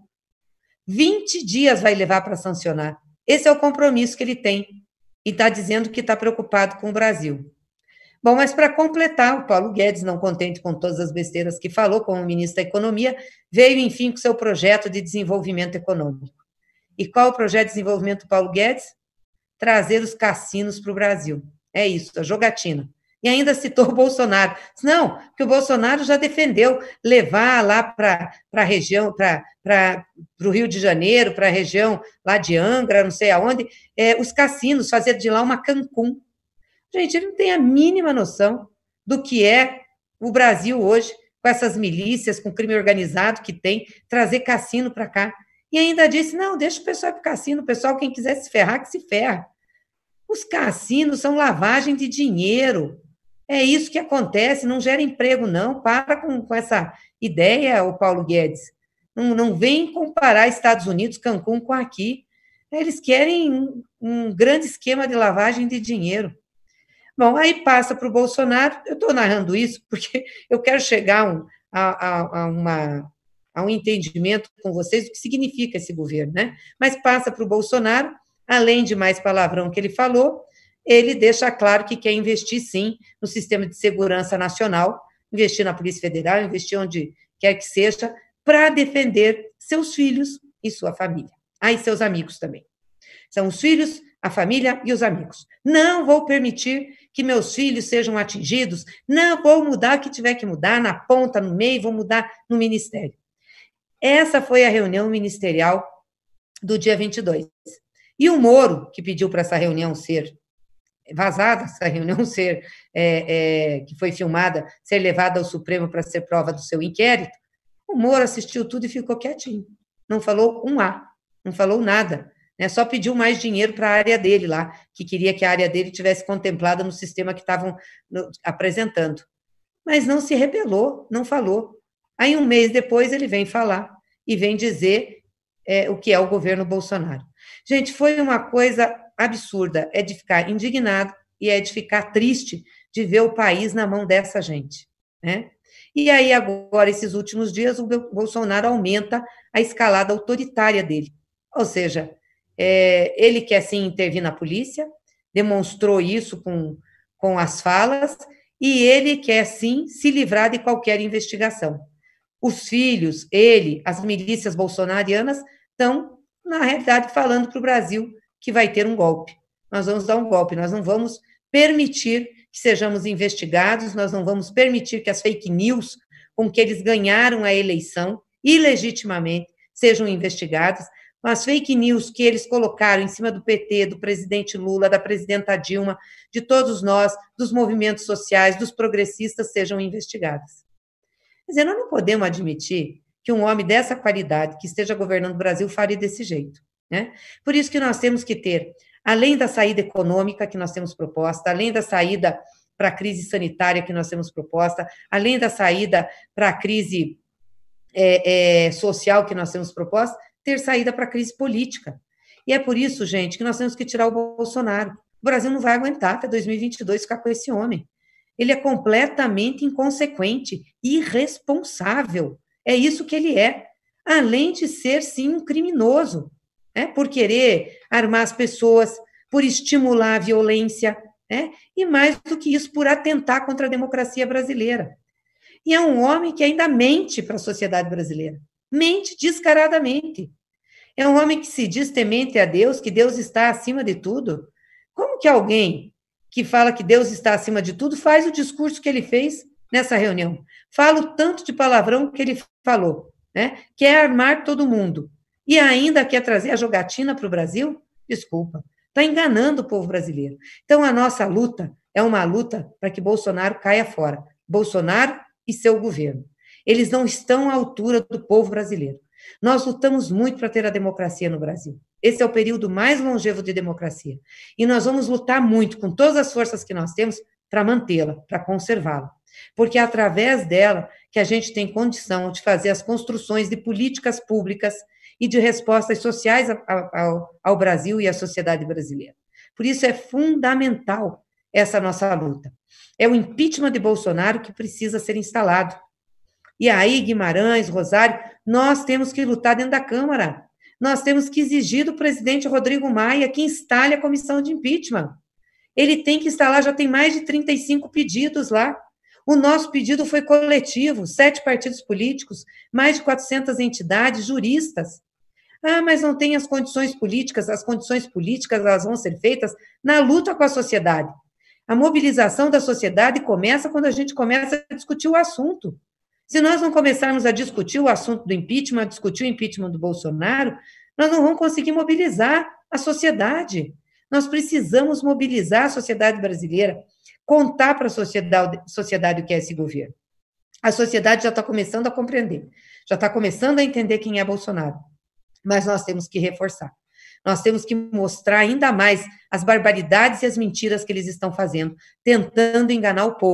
vinte dias vai levar para sancionar. Esse é o compromisso que ele tem, e está dizendo que está preocupado com o Brasil. Bom, mas para completar, o Paulo Guedes, não contente com todas as besteiras que falou como ministro da Economia, veio, enfim, com seu projeto de desenvolvimento econômico. E qual é o projeto de desenvolvimento do Paulo Guedes? Trazer os cassinos para o Brasil. É isso, a jogatina. E ainda citou o Bolsonaro. Não, porque o Bolsonaro já defendeu levar lá para a região, para o Rio de Janeiro, para a região lá de Angra, não sei aonde, é, os cassinos, fazer de lá uma Cancún. Gente, ele não tem a mínima noção do que é o Brasil hoje, com essas milícias, com o crime organizado que tem, trazer cassino para cá. E ainda disse, não, deixa o pessoal ir para o cassino, o pessoal, quem quiser se ferrar, que se ferra. Os cassinos são lavagem de dinheiro. É isso que acontece, não gera emprego, não. Para com, com essa ideia, o Paulo Guedes. Não, não vem comparar Estados Unidos, Cancún com aqui. Eles querem um, um grande esquema de lavagem de dinheiro. Bom, aí passa para o Bolsonaro, eu estou narrando isso porque eu quero chegar um, a, a, a, uma, a um entendimento com vocês do que significa esse governo, né? Mas passa para o Bolsonaro, além de mais palavrão que ele falou, ele deixa claro que quer investir, sim, no sistema de segurança nacional, investir na Polícia Federal, investir onde quer que seja, para defender seus filhos e sua família. Ah, e seus amigos também. São os filhos, a família e os amigos. Não vou permitir que meus filhos sejam atingidos, não vou mudar o que tiver que mudar, na ponta, no meio, vou mudar no ministério. Essa foi a reunião ministerial do dia vinte e dois. E o Moro, que pediu para essa reunião ser vazada, essa reunião ser, é, é, que foi filmada, ser levada ao Supremo para ser prova do seu inquérito, o Moro assistiu tudo e ficou quietinho. Não falou um A, não falou nada. Né, só pediu mais dinheiro para a área dele lá, que queria que a área dele tivesse contemplada no sistema que estavam no, apresentando. Mas não se rebelou, não falou. Aí, um mês depois, ele vem falar e vem dizer é, o que é o governo Bolsonaro. Gente, foi uma coisa absurda, é de ficar indignado e é de ficar triste de ver o país na mão dessa gente. Né? E aí, agora, esses últimos dias, o Bolsonaro aumenta a escalada autoritária dele. Ou seja, É, ele quer, sim, intervir na polícia, demonstrou isso com, com as falas, e ele quer, sim, se livrar de qualquer investigação. Os filhos, ele, as milícias bolsonarianas, estão, na realidade, falando para o Brasil que vai ter um golpe. Nós vamos dar um golpe, nós não vamos permitir que sejamos investigados, nós não vamos permitir que as fake news com que eles ganharam a eleição, ilegitimamente, sejam investigadas, as fake news que eles colocaram em cima do P T, do presidente Lula, da presidenta Dilma, de todos nós, dos movimentos sociais, dos progressistas, sejam investigadas. Quer dizer, nós não podemos admitir que um homem dessa qualidade, que esteja governando o Brasil, fale desse jeito. Né? Por isso que nós temos que ter, além da saída econômica que nós temos proposta, além da saída para a crise sanitária que nós temos proposta, além da saída para a crise é, é, social que nós temos proposta, ter saída para a crise política. E é por isso, gente, que nós temos que tirar o Bolsonaro. O Brasil não vai aguentar até dois mil e vinte e dois ficar com esse homem. Ele é completamente inconsequente, irresponsável. É isso que ele é. Além de ser, sim, um criminoso, né? Por querer armar as pessoas, por estimular a violência, né? E mais do que isso, por atentar contra a democracia brasileira. E é um homem que ainda mente para a sociedade brasileira. Mente descaradamente. É um homem que se diz temente a Deus, que Deus está acima de tudo. Como que alguém que fala que Deus está acima de tudo faz o discurso que ele fez nessa reunião? Fala o tanto de palavrão que ele falou, né? Quer armar todo mundo. E ainda quer trazer a jogatina para o Brasil? Desculpa, está enganando o povo brasileiro. Então, a nossa luta é uma luta para que Bolsonaro caia fora. Bolsonaro e seu governo. Eles não estão à altura do povo brasileiro. Nós lutamos muito para ter a democracia no Brasil. Esse é o período mais longevo de democracia. E nós vamos lutar muito, com todas as forças que nós temos, para mantê-la, para conservá-la. Porque é através dela que a gente tem condição de fazer as construções de políticas públicas e de respostas sociais ao, ao Brasil e à sociedade brasileira. Por isso é fundamental essa nossa luta. É o impeachment de Bolsonaro que precisa ser instalado. E aí, Guimarães, Rosário, nós temos que lutar dentro da Câmara. Nós temos que exigir do presidente Rodrigo Maia que instale a comissão de impeachment. Ele tem que instalar, já tem mais de trinta e cinco pedidos lá. O nosso pedido foi coletivo, sete partidos políticos, mais de quatrocentas entidades, juristas. Ah, mas não tem as condições políticas. As condições políticas elas vão ser feitas na luta com a sociedade. A mobilização da sociedade começa quando a gente começa a discutir o assunto. Se nós não começarmos a discutir o assunto do impeachment, a discutir o impeachment do Bolsonaro, nós não vamos conseguir mobilizar a sociedade. Nós precisamos mobilizar a sociedade brasileira, contar para a sociedade, sociedade o que é esse governo. A sociedade já está começando a compreender, já está começando a entender quem é Bolsonaro, mas nós temos que reforçar. Nós temos que mostrar ainda mais as barbaridades e as mentiras que eles estão fazendo, tentando enganar o povo,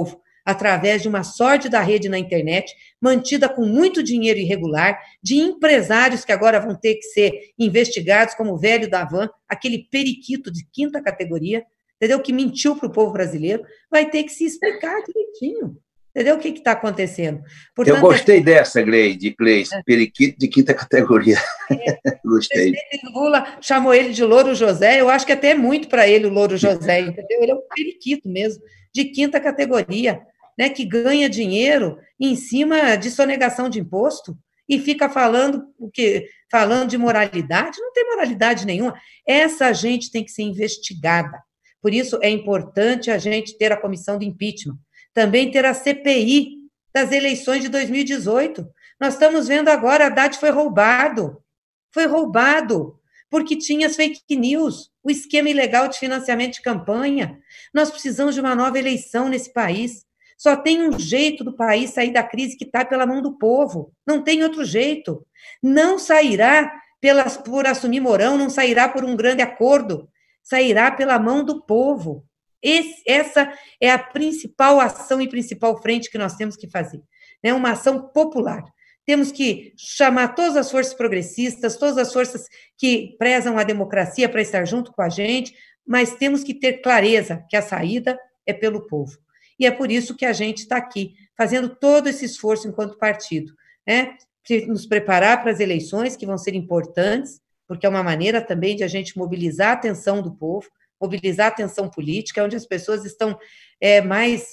através de uma sórdida rede na internet, mantida com muito dinheiro irregular, de empresários que agora vão ter que ser investigados, como o velho da van, aquele periquito de quinta categoria, entendeu? Que mentiu para o povo brasileiro, vai ter que se explicar direitinho. Entendeu o que está acontecendo? Portanto, eu gostei é... dessa, Gleide, Gleide, é. periquito de quinta categoria. É. Gostei. O presidente Lula chamou ele de Louro José, eu acho que até é muito para ele o Louro José, entendeu? Ele é um periquito mesmo, de quinta categoria, né, que ganha dinheiro em cima de sonegação de imposto e fica falando, o quê? Falando de moralidade. Não tem moralidade nenhuma. Essa gente tem que ser investigada. Por isso é importante a gente ter a comissão de impeachment. Também ter a C P I das eleições de dois mil e dezoito. Nós estamos vendo agora, Haddad foi roubado. Foi roubado, porque tinha as fake news, o esquema ilegal de financiamento de campanha. Nós precisamos de uma nova eleição nesse país. Só tem um jeito do país sair da crise que está pela mão do povo. Não tem outro jeito. Não sairá pela, por assumir Mourão, não sairá por um grande acordo. Sairá pela mão do povo. Esse, essa é a principal ação e principal frente que nós temos que fazer, né? Uma ação popular. Temos que chamar todas as forças progressistas, todas as forças que prezam a democracia para estar junto com a gente, mas temos que ter clareza que a saída é pelo povo. E é por isso que a gente está aqui, fazendo todo esse esforço enquanto partido, né? Nos preparar para as eleições, que vão ser importantes, porque é uma maneira também de a gente mobilizar a atenção do povo, mobilizar a atenção política, onde as pessoas estão é, mais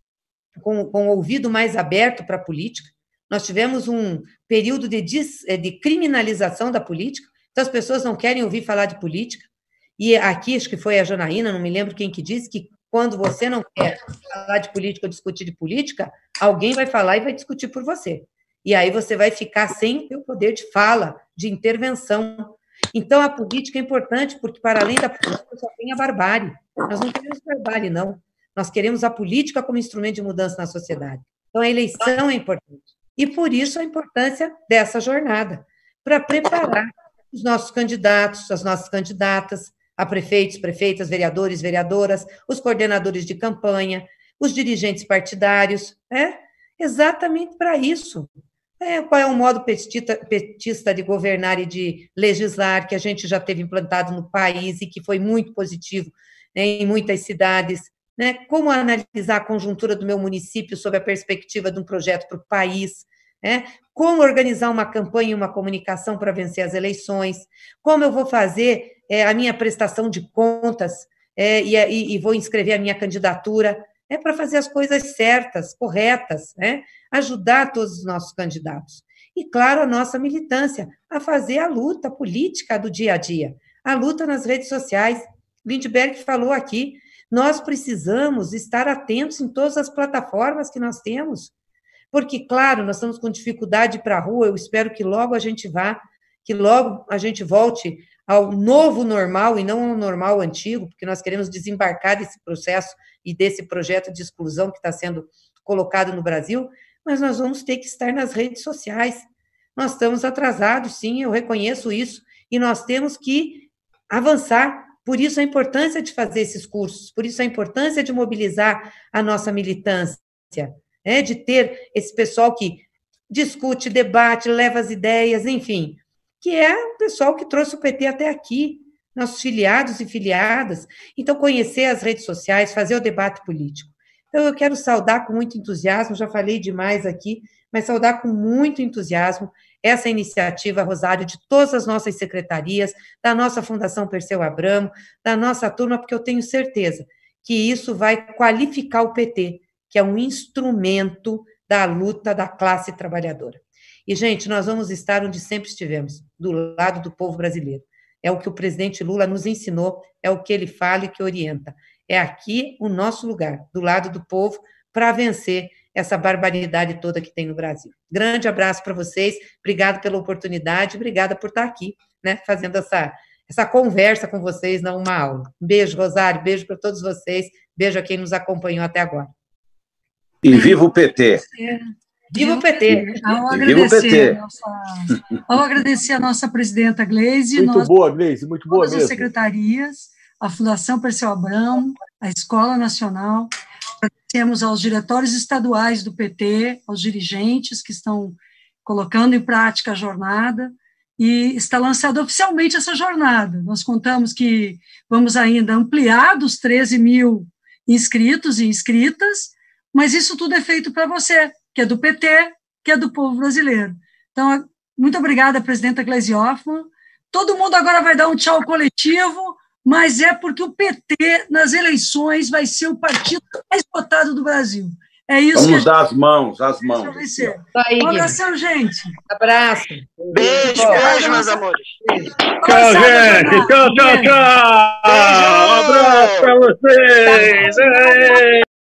com, com o ouvido mais aberto para a política. Nós tivemos um período de, dis, de criminalização da política, então as pessoas não querem ouvir falar de política, e aqui, acho que foi a Janaína, não me lembro quem que disse, que quando você não quer falar de política ou discutir de política, alguém vai falar e vai discutir por você. E aí você vai ficar sem o poder de fala, de intervenção. Então, a política é importante, porque, para além da política, só tem a barbárie. Nós não queremos barbárie, não. Nós queremos a política como instrumento de mudança na sociedade. Então, a eleição é importante. E, por isso, a importância dessa jornada, para preparar os nossos candidatos, as nossas candidatas, a prefeitos, prefeitas, vereadores, vereadoras, os coordenadores de campanha, os dirigentes partidários, né? Exatamente para isso. É, qual é o modo petista, petista de governar e de legislar que a gente já teve implantado no país e que foi muito positivo, né, em muitas cidades, né? Como analisar a conjuntura do meu município sob a perspectiva de um projeto para o país, né? Como organizar uma campanha e uma comunicação para vencer as eleições, como eu vou fazer é, a minha prestação de contas é, e, e vou inscrever a minha candidatura, é para fazer as coisas certas, corretas, né? Ajudar todos os nossos candidatos. E, claro, a nossa militância, a fazer a luta política do dia a dia, a luta nas redes sociais. Lindbergh falou aqui, nós precisamos estar atentos em todas as plataformas que nós temos, porque, claro, nós estamos com dificuldade para a rua, eu espero que logo a gente vá, que logo a gente volte ao novo normal e não ao normal antigo, porque nós queremos desembarcar desse processo e desse projeto de exclusão que está sendo colocado no Brasil, mas nós vamos ter que estar nas redes sociais. Nós estamos atrasados, sim, eu reconheço isso, e nós temos que avançar. Por isso a importância de fazer esses cursos, por isso a importância de mobilizar a nossa militância, né, de ter esse pessoal que discute, debate, leva as ideias, enfim, que é o pessoal que trouxe o P T até aqui, nossos filiados e filiadas. Então, conhecer as redes sociais, fazer o debate político. Então, eu quero saudar com muito entusiasmo, já falei demais aqui, mas saudar com muito entusiasmo essa iniciativa, Rosário, de todas as nossas secretarias, da nossa Fundação Perseu Abramo, da nossa turma, porque eu tenho certeza que isso vai qualificar o P T, que é um instrumento da luta da classe trabalhadora. E, gente, nós vamos estar onde sempre estivemos, do lado do povo brasileiro. É o que o presidente Lula nos ensinou, é o que ele fala e que orienta. É aqui o nosso lugar, do lado do povo, para vencer essa barbaridade toda que tem no Brasil. Grande abraço para vocês, obrigada pela oportunidade, obrigada por estar aqui, né, fazendo essa, essa conversa com vocês, não uma aula. Um beijo, Rosário, beijo para todos vocês, beijo a quem nos acompanhou até agora. E viva o P T! É. Viva o P T! Ao agradecer, a nossa, ao agradecer a nossa presidenta Gleise, muito nós, boa, Gleise, muito boa todas mesmo. as secretarias, a Fundação Perseu Abramo, a Escola Nacional, agradecemos aos diretórios estaduais do P T, aos dirigentes que estão colocando em prática a jornada, e está lançada oficialmente essa jornada. Nós contamos que vamos ainda ampliar dos treze mil inscritos e inscritas, mas isso tudo é feito para você, que é do P T, que é do povo brasileiro. Então, muito obrigada, presidenta Gleisi Hoffmann. Todo mundo agora vai dar um tchau coletivo, mas é porque o P T, nas eleições, vai ser o partido mais votado do Brasil. É isso. Vamos que dar as mãos, as mãos. Vai ser. Um abração, gente. Abraço. Beijo, beijo, meus amores. Tchau, gente. Tchau, tchau, tchau. Um abraço para vocês.